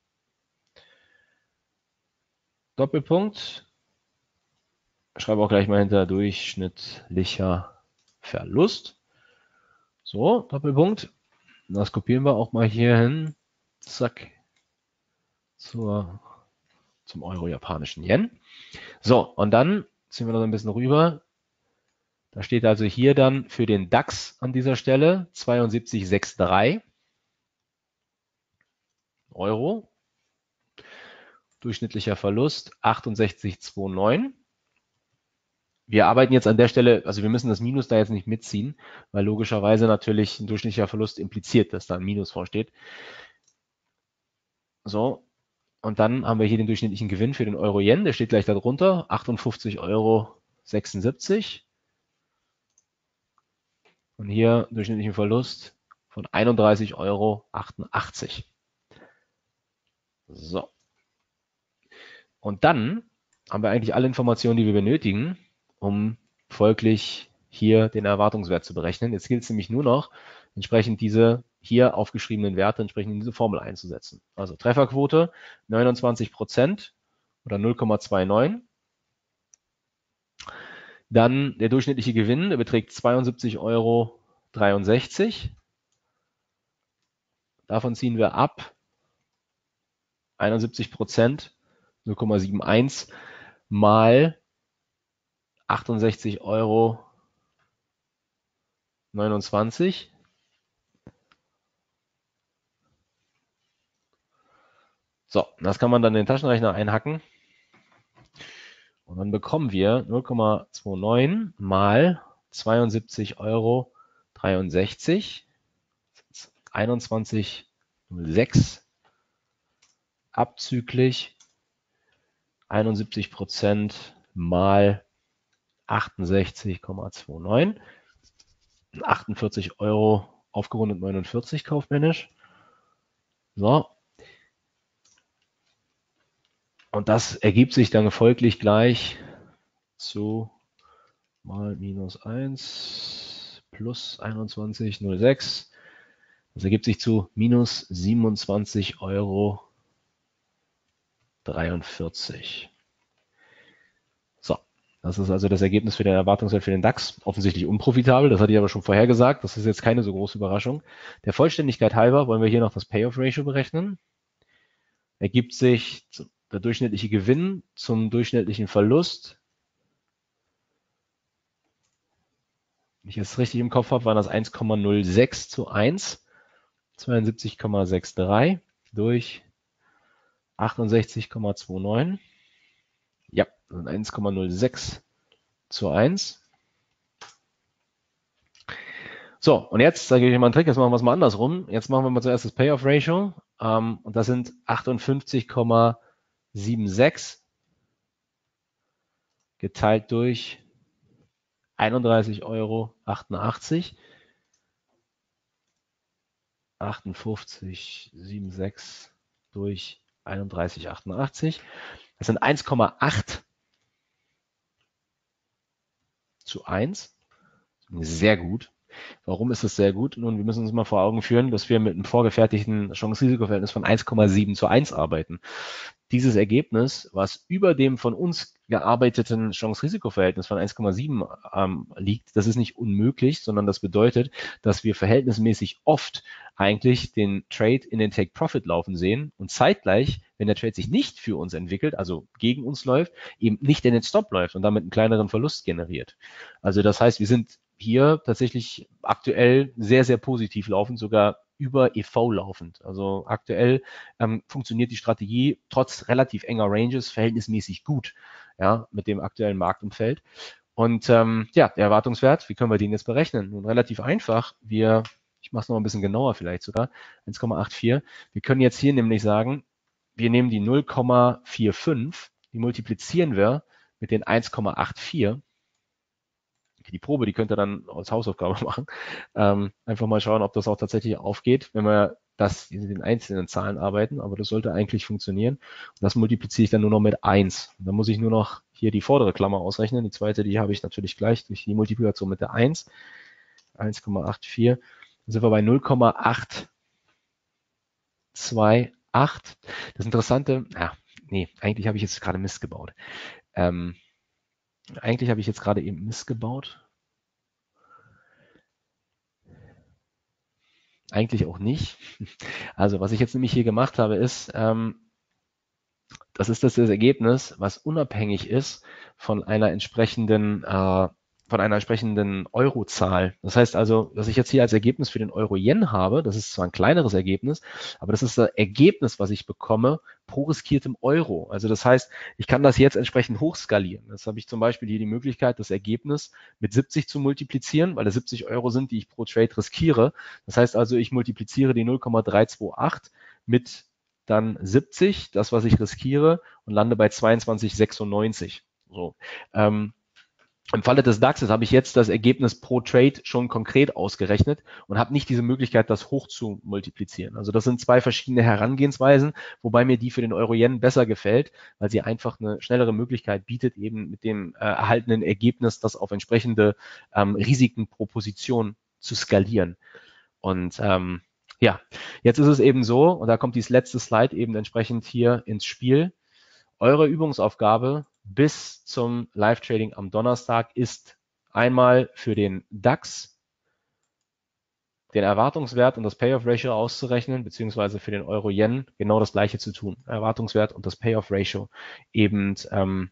Doppelpunkt. Schreibe auch gleich mal hinter durchschnittlicher Verlust. So, Doppelpunkt. Das kopieren wir auch mal hier hin. Zack. Zur, zum Euro-japanischen Yen. So, und dann ziehen wir noch ein bisschen rüber. Da steht also hier dann für den DAX an dieser Stelle zweiundsiebzig Komma dreiundsechzig Euro. Durchschnittlicher Verlust achtundsechzig Komma neunundzwanzig. Wir arbeiten jetzt an der Stelle, also wir müssen das Minus da jetzt nicht mitziehen, weil logischerweise natürlich ein durchschnittlicher Verlust impliziert, dass da ein Minus vorsteht. So, und dann haben wir hier den durchschnittlichen Gewinn für den Euro-Yen, der steht gleich darunter, achtundfünfzig Euro sechsundsiebzig. Und hier durchschnittlichen Verlust von einunddreißig Euro achtundachtzig. So. Und dann haben wir eigentlich alle Informationen, die wir benötigen, um folglich hier den Erwartungswert zu berechnen. Jetzt gilt es nämlich nur noch, entsprechend diese hier aufgeschriebenen Werte entsprechend in diese Formel einzusetzen. Also Trefferquote neunundzwanzig Prozent oder null Komma neunundzwanzig. Dann der durchschnittliche Gewinn, der beträgt zweiundsiebzig Euro dreiundsechzig. Davon ziehen wir ab einundsiebzig Prozent, null Komma einundsiebzig mal achtundsechzig Euro neunundzwanzig. So, das kann man dann in den Taschenrechner einhacken. Und dann bekommen wir null Komma neunundzwanzig mal zweiundsiebzig Euro dreiundsechzig. einundzwanzig Komma null sechs abzüglich einundsiebzig Prozent mal achtundsechzig Komma neunundzwanzig. achtundvierzig Euro aufgerundet neunundvierzig kaufmännisch. So. Und das ergibt sich dann folglich gleich zu mal minus eins plus einundzwanzig Komma null sechs. Das ergibt sich zu minus siebenundzwanzig Euro dreiundvierzig. So, das ist also das Ergebnis für den Erwartungswert für den DAX. Offensichtlich unprofitabel, das hatte ich aber schon vorher gesagt. Das ist jetzt keine so große Überraschung. Der Vollständigkeit halber wollen wir hier noch das Payoff-Ratio berechnen. Ergibt sich der durchschnittliche Gewinn zum durchschnittlichen Verlust. Wenn ich jetzt richtig im Kopf habe, waren das eins Komma null sechs zu eins. zweiundsiebzig Komma dreiundsechzig durch achtundsechzig Komma neunundzwanzig. Ja, das sind eins Komma null sechs zu eins. So, und jetzt sage ich euch mal einen Trick, jetzt machen wir es mal andersrum. Jetzt machen wir mal zuerst das Payoff-Ratio. Ähm, und das sind achtundfünfzig Komma sechsundsiebzig geteilt durch einunddreißig Euro achtundachtzig. achtundfünfzig Komma sechsundsiebzig durch einunddreißig Komma achtundachtzig. Das sind eins Komma acht zu eins. Sehr gut. Warum ist das sehr gut? Nun, wir müssen uns mal vor Augen führen, dass wir mit einem vorgefertigten Chance-Risiko-Verhältnis von eins Komma sieben zu eins arbeiten. Dieses Ergebnis, was über dem von uns gearbeiteten Chance-Risiko-Verhältnis von eins Komma sieben ähm, liegt, das ist nicht unmöglich, sondern das bedeutet, dass wir verhältnismäßig oft eigentlich den Trade in den Take-Profit laufen sehen und zeitgleich, wenn der Trade sich nicht für uns entwickelt, also gegen uns läuft, eben nicht in den Stop läuft und damit einen kleineren Verlust generiert. Also das heißt, wir sind hier tatsächlich aktuell sehr, sehr positiv laufend, sogar über E V laufend. Also aktuell ähm, funktioniert die Strategie trotz relativ enger Ranges verhältnismäßig gut, ja, mit dem aktuellen Marktumfeld. Und ähm, ja, der Erwartungswert, wie können wir den jetzt berechnen? Nun relativ einfach. Wir, ich mache es noch ein bisschen genauer vielleicht sogar, eins Komma vierundachtzig. Wir können jetzt hier nämlich sagen, wir nehmen die null Komma fünfundvierzig, die multiplizieren wir mit den eins Komma vierundachtzig. Die Probe, die könnt ihr dann als Hausaufgabe machen. Ähm, einfach mal schauen, ob das auch tatsächlich aufgeht, wenn wir das in den einzelnen Zahlen arbeiten, aber das sollte eigentlich funktionieren. Und das multipliziere ich dann nur noch mit eins. Und dann muss ich nur noch hier die vordere Klammer ausrechnen. Die zweite, die habe ich natürlich gleich durch die Multiplikation mit der eins. eins Komma vierundachtzig. Dann sind wir bei null Komma achthundertachtundzwanzig. Das Interessante, ja, nee, eigentlich habe ich jetzt gerade Mist gebaut. Ähm, eigentlich habe ich jetzt gerade eben Mist gebaut. Eigentlich auch nicht. Also was ich jetzt nämlich hier gemacht habe, ist, ähm, das ist das, das Ergebnis, was unabhängig ist von einer entsprechenden, äh, von einer entsprechenden Eurozahl. Das heißt also, dass ich jetzt hier als Ergebnis für den Euro-Yen habe, das ist zwar ein kleineres Ergebnis, aber das ist das Ergebnis, was ich bekomme pro riskiertem Euro. Also das heißt, ich kann das jetzt entsprechend hochskalieren. Das habe ich zum Beispiel hier die Möglichkeit, das Ergebnis mit siebzig zu multiplizieren, weil es siebzig Euro sind, die ich pro Trade riskiere. Das heißt also, ich multipliziere die null Komma dreihundertachtundzwanzig mit dann siebzig, das, was ich riskiere, und lande bei zweiundzwanzig Komma sechsundneunzig. So. Ähm, Im Falle des DAXes habe ich jetzt das Ergebnis pro Trade schon konkret ausgerechnet und habe nicht diese Möglichkeit, das hoch zu multiplizieren. Also das sind zwei verschiedene Herangehensweisen, wobei mir die für den Euro-Yen besser gefällt, weil sie einfach eine schnellere Möglichkeit bietet, eben mit dem äh, erhaltenen Ergebnis das auf entsprechende ähm, Risiken pro Position zu skalieren. Und ähm, ja, jetzt ist es eben so, und da kommt dieses letzte Slide eben entsprechend hier ins Spiel. Eure Übungsaufgabe bis zum Live-Trading am Donnerstag ist einmal für den DAX den Erwartungswert und das Payoff-Ratio auszurechnen, beziehungsweise für den Euro-Yen genau das gleiche zu tun. Erwartungswert und das Payoff-Ratio eben ähm,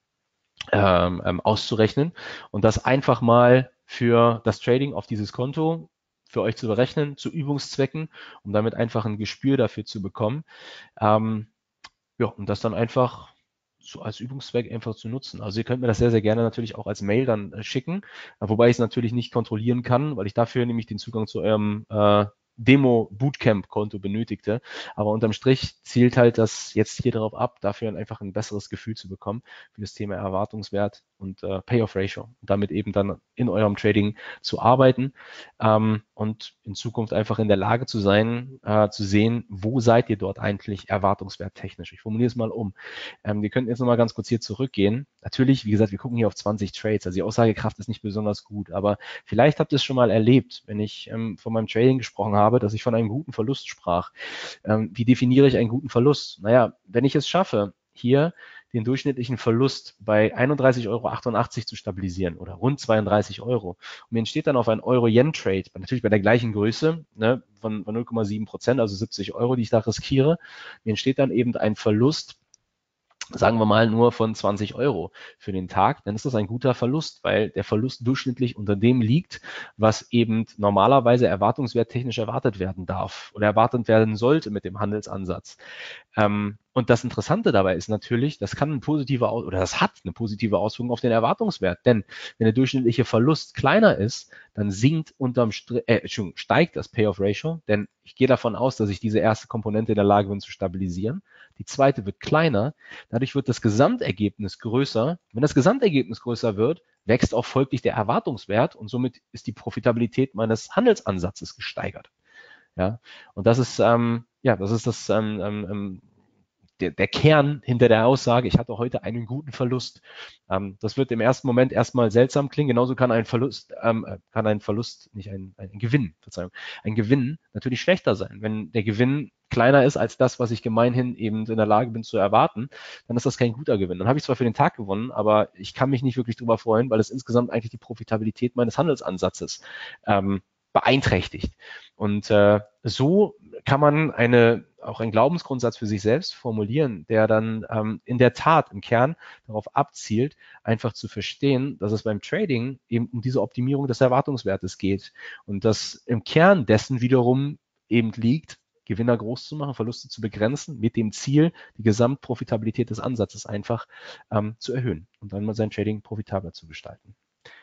ähm, ähm, auszurechnen und das einfach mal für das Trading auf dieses Konto für euch zu berechnen, zu Übungszwecken, um damit einfach ein Gespür dafür zu bekommen. Ähm, ja, und das dann einfach so als Übungszweck einfach zu nutzen. Also ihr könnt mir das sehr, sehr gerne natürlich auch als Mail dann äh, schicken, äh, wobei ich es natürlich nicht kontrollieren kann, weil ich dafür nämlich den Zugang zu eurem äh, Demo-Bootcamp-Konto benötigte. Aber unterm Strich zielt halt das jetzt hier darauf ab, dafür einfach ein besseres Gefühl zu bekommen für das Thema Erwartungswert und äh, Payoff-Ratio und damit eben dann in eurem Trading zu arbeiten ähm, und in Zukunft einfach in der Lage zu sein, äh, zu sehen, wo seid ihr dort eigentlich erwartungswerttechnisch. Ich formuliere es mal um. Ähm, wir könnten jetzt nochmal ganz kurz hier zurückgehen. Natürlich, wie gesagt, wir gucken hier auf zwanzig Trades, also die Aussagekraft ist nicht besonders gut, aber vielleicht habt ihr es schon mal erlebt, wenn ich ähm, von meinem Trading gesprochen habe, dass ich von einem guten Verlust sprach. Ähm, wie definiere ich einen guten Verlust? Naja, wenn ich es schaffe, hier den durchschnittlichen Verlust bei einunddreißig Euro achtundachtzig zu stabilisieren oder rund zweiunddreißig Euro. Und mir entsteht dann auf einen Euro-Yen-Trade, natürlich bei der gleichen Größe, ne, von, von null Komma sieben Prozent, also siebzig Euro, die ich da riskiere. Mir entsteht dann eben ein Verlust, sagen wir mal nur von zwanzig Euro für den Tag, dann ist das ein guter Verlust, weil der Verlust durchschnittlich unter dem liegt, was eben normalerweise erwartungswerttechnisch erwartet werden darf oder erwartet werden sollte mit dem Handelsansatz. Ähm, und das Interessante dabei ist natürlich, das kann ein positiver oder das hat eine positive Auswirkung auf den Erwartungswert, denn wenn der durchschnittliche Verlust kleiner ist, dann sinkt unterm Strich, äh, Entschuldigung, steigt das Payoff-Ratio, denn ich gehe davon aus, dass ich diese erste Komponente in der Lage bin zu stabilisieren. Die zweite wird kleiner, dadurch wird das Gesamtergebnis größer. Wenn das Gesamtergebnis größer wird, wächst auch folglich der Erwartungswert und somit ist die Profitabilität meines Handelsansatzes gesteigert. Ja, und das ist ähm, ja, das ist das ähm, ähm, der, der Kern hinter der Aussage, ich hatte heute einen guten Verlust. Ähm, das wird im ersten Moment erstmal seltsam klingen. Genauso kann ein Verlust, ähm, kann ein Verlust, nicht ein, ein Gewinn, Verzeihung, ein Gewinn natürlich schlechter sein. Wenn der Gewinn kleiner ist als das, was ich gemeinhin eben in der Lage bin zu erwarten, dann ist das kein guter Gewinn. Dann habe ich zwar für den Tag gewonnen, aber ich kann mich nicht wirklich drüber freuen, weil es insgesamt eigentlich die Profitabilität meines Handelsansatzes ähm, beeinträchtigt. Und äh, so kann man eine, auch einen Glaubensgrundsatz für sich selbst formulieren, der dann ähm, in der Tat im Kern darauf abzielt, einfach zu verstehen, dass es beim Trading eben um diese Optimierung des Erwartungswertes geht und dass im Kern dessen wiederum eben liegt, Gewinner groß zu machen, Verluste zu begrenzen, mit dem Ziel, die Gesamtprofitabilität des Ansatzes einfach ähm, zu erhöhen und dann mal sein Trading profitabler zu gestalten.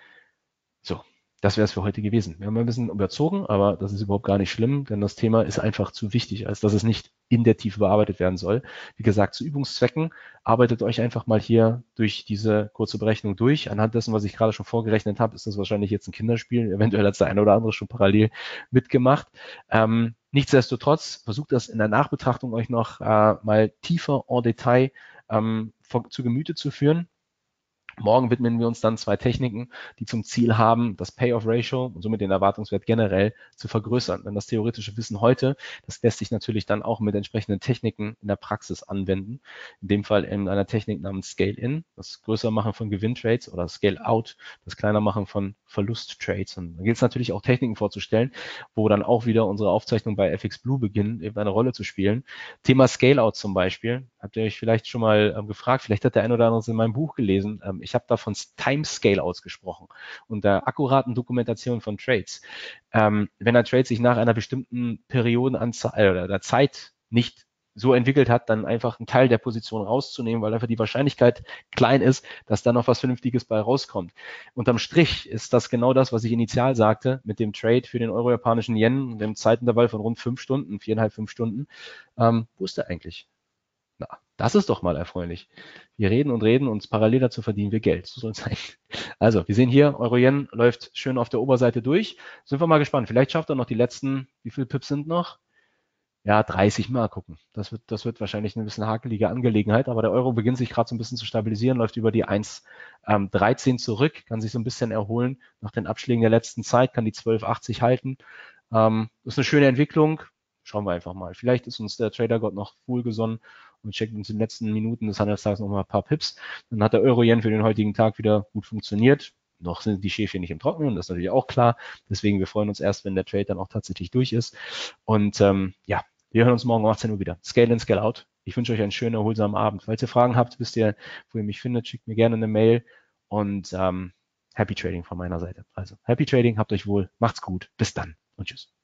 So, das wäre es für heute gewesen. Wir haben ein bisschen überzogen, aber das ist überhaupt gar nicht schlimm, denn das Thema ist einfach zu wichtig, als dass es nicht in der Tiefe bearbeitet werden soll. Wie gesagt, zu Übungszwecken arbeitet euch einfach mal hier durch diese kurze Berechnung durch. Anhand dessen, was ich gerade schon vorgerechnet habe, ist das wahrscheinlich jetzt ein Kinderspiel. Eventuell hat der eine oder andere schon parallel mitgemacht. Ähm, nichtsdestotrotz versucht das in der Nachbetrachtung euch noch äh, mal tiefer en Detail ähm, zu Gemüte zu führen. Morgen widmen wir uns dann zwei Techniken, die zum Ziel haben, das Payoff-Ratio und somit den Erwartungswert generell zu vergrößern. Denn das theoretische Wissen heute, das lässt sich natürlich dann auch mit entsprechenden Techniken in der Praxis anwenden. In dem Fall in einer Technik namens Scale-In, das Größermachen von Gewinntrades, oder Scale-Out, das Kleinermachen von Verlusttrades. Und da gilt es natürlich auch Techniken vorzustellen, wo dann auch wieder unsere Aufzeichnung bei F X Blue beginnen, eben eine Rolle zu spielen. Thema Scale-Out zum Beispiel, habt ihr euch vielleicht schon mal ähm, gefragt, vielleicht hat der ein oder andere in meinem Buch gelesen. Ähm, ich habe da von Timescale-Outs gesprochen und der akkuraten Dokumentation von Trades. Ähm, wenn ein Trade sich nach einer bestimmten Periodenanzahl oder der Zeit nicht so entwickelt hat, dann einfach einen Teil der Position rauszunehmen, weil einfach die Wahrscheinlichkeit klein ist, dass da noch was Vernünftiges bei rauskommt. Unterm Strich ist das genau das, was ich initial sagte, mit dem Trade für den euro-japanischen Yen, dem Zeitintervall von rund fünf Stunden, viereinhalb, fünf Stunden. Ähm, wo ist der eigentlich? Na, das ist doch mal erfreulich. Wir reden und reden und parallel dazu verdienen wir Geld. So soll es sein. Also, wir sehen hier, Euro-Yen läuft schön auf der Oberseite durch. Sind wir mal gespannt. Vielleicht schafft er noch die letzten, wie viele Pips sind noch? Ja, dreißig Mal gucken. Das wird, das wird wahrscheinlich eine bisschen hakelige Angelegenheit, aber der Euro beginnt sich gerade so ein bisschen zu stabilisieren, läuft über die eins Komma dreizehn zurück, kann sich so ein bisschen erholen nach den Abschlägen der letzten Zeit, kann die zwölf Komma achtzig halten. Ähm, das ist eine schöne Entwicklung. Schauen wir einfach mal. Vielleicht ist uns der Trader-Gott noch wohlgesonnen und checkt uns in den letzten Minuten des Handelstages noch mal ein paar Pips. Dann hat der Euro-Yen für den heutigen Tag wieder gut funktioniert. Noch sind die Schäfchen nicht im Trockenen, das ist natürlich auch klar. Deswegen, wir freuen uns erst, wenn der Trade dann auch tatsächlich durch ist. Und ähm, ja, wir hören uns morgen um achtzehn Uhr wieder. Scale in, Scale out. Ich wünsche euch einen schönen, erholsamen Abend. Falls ihr Fragen habt, wisst ihr, wo ihr mich findet, schickt mir gerne eine Mail und ähm, Happy Trading von meiner Seite. Also Happy Trading, habt euch wohl, macht's gut, bis dann und tschüss.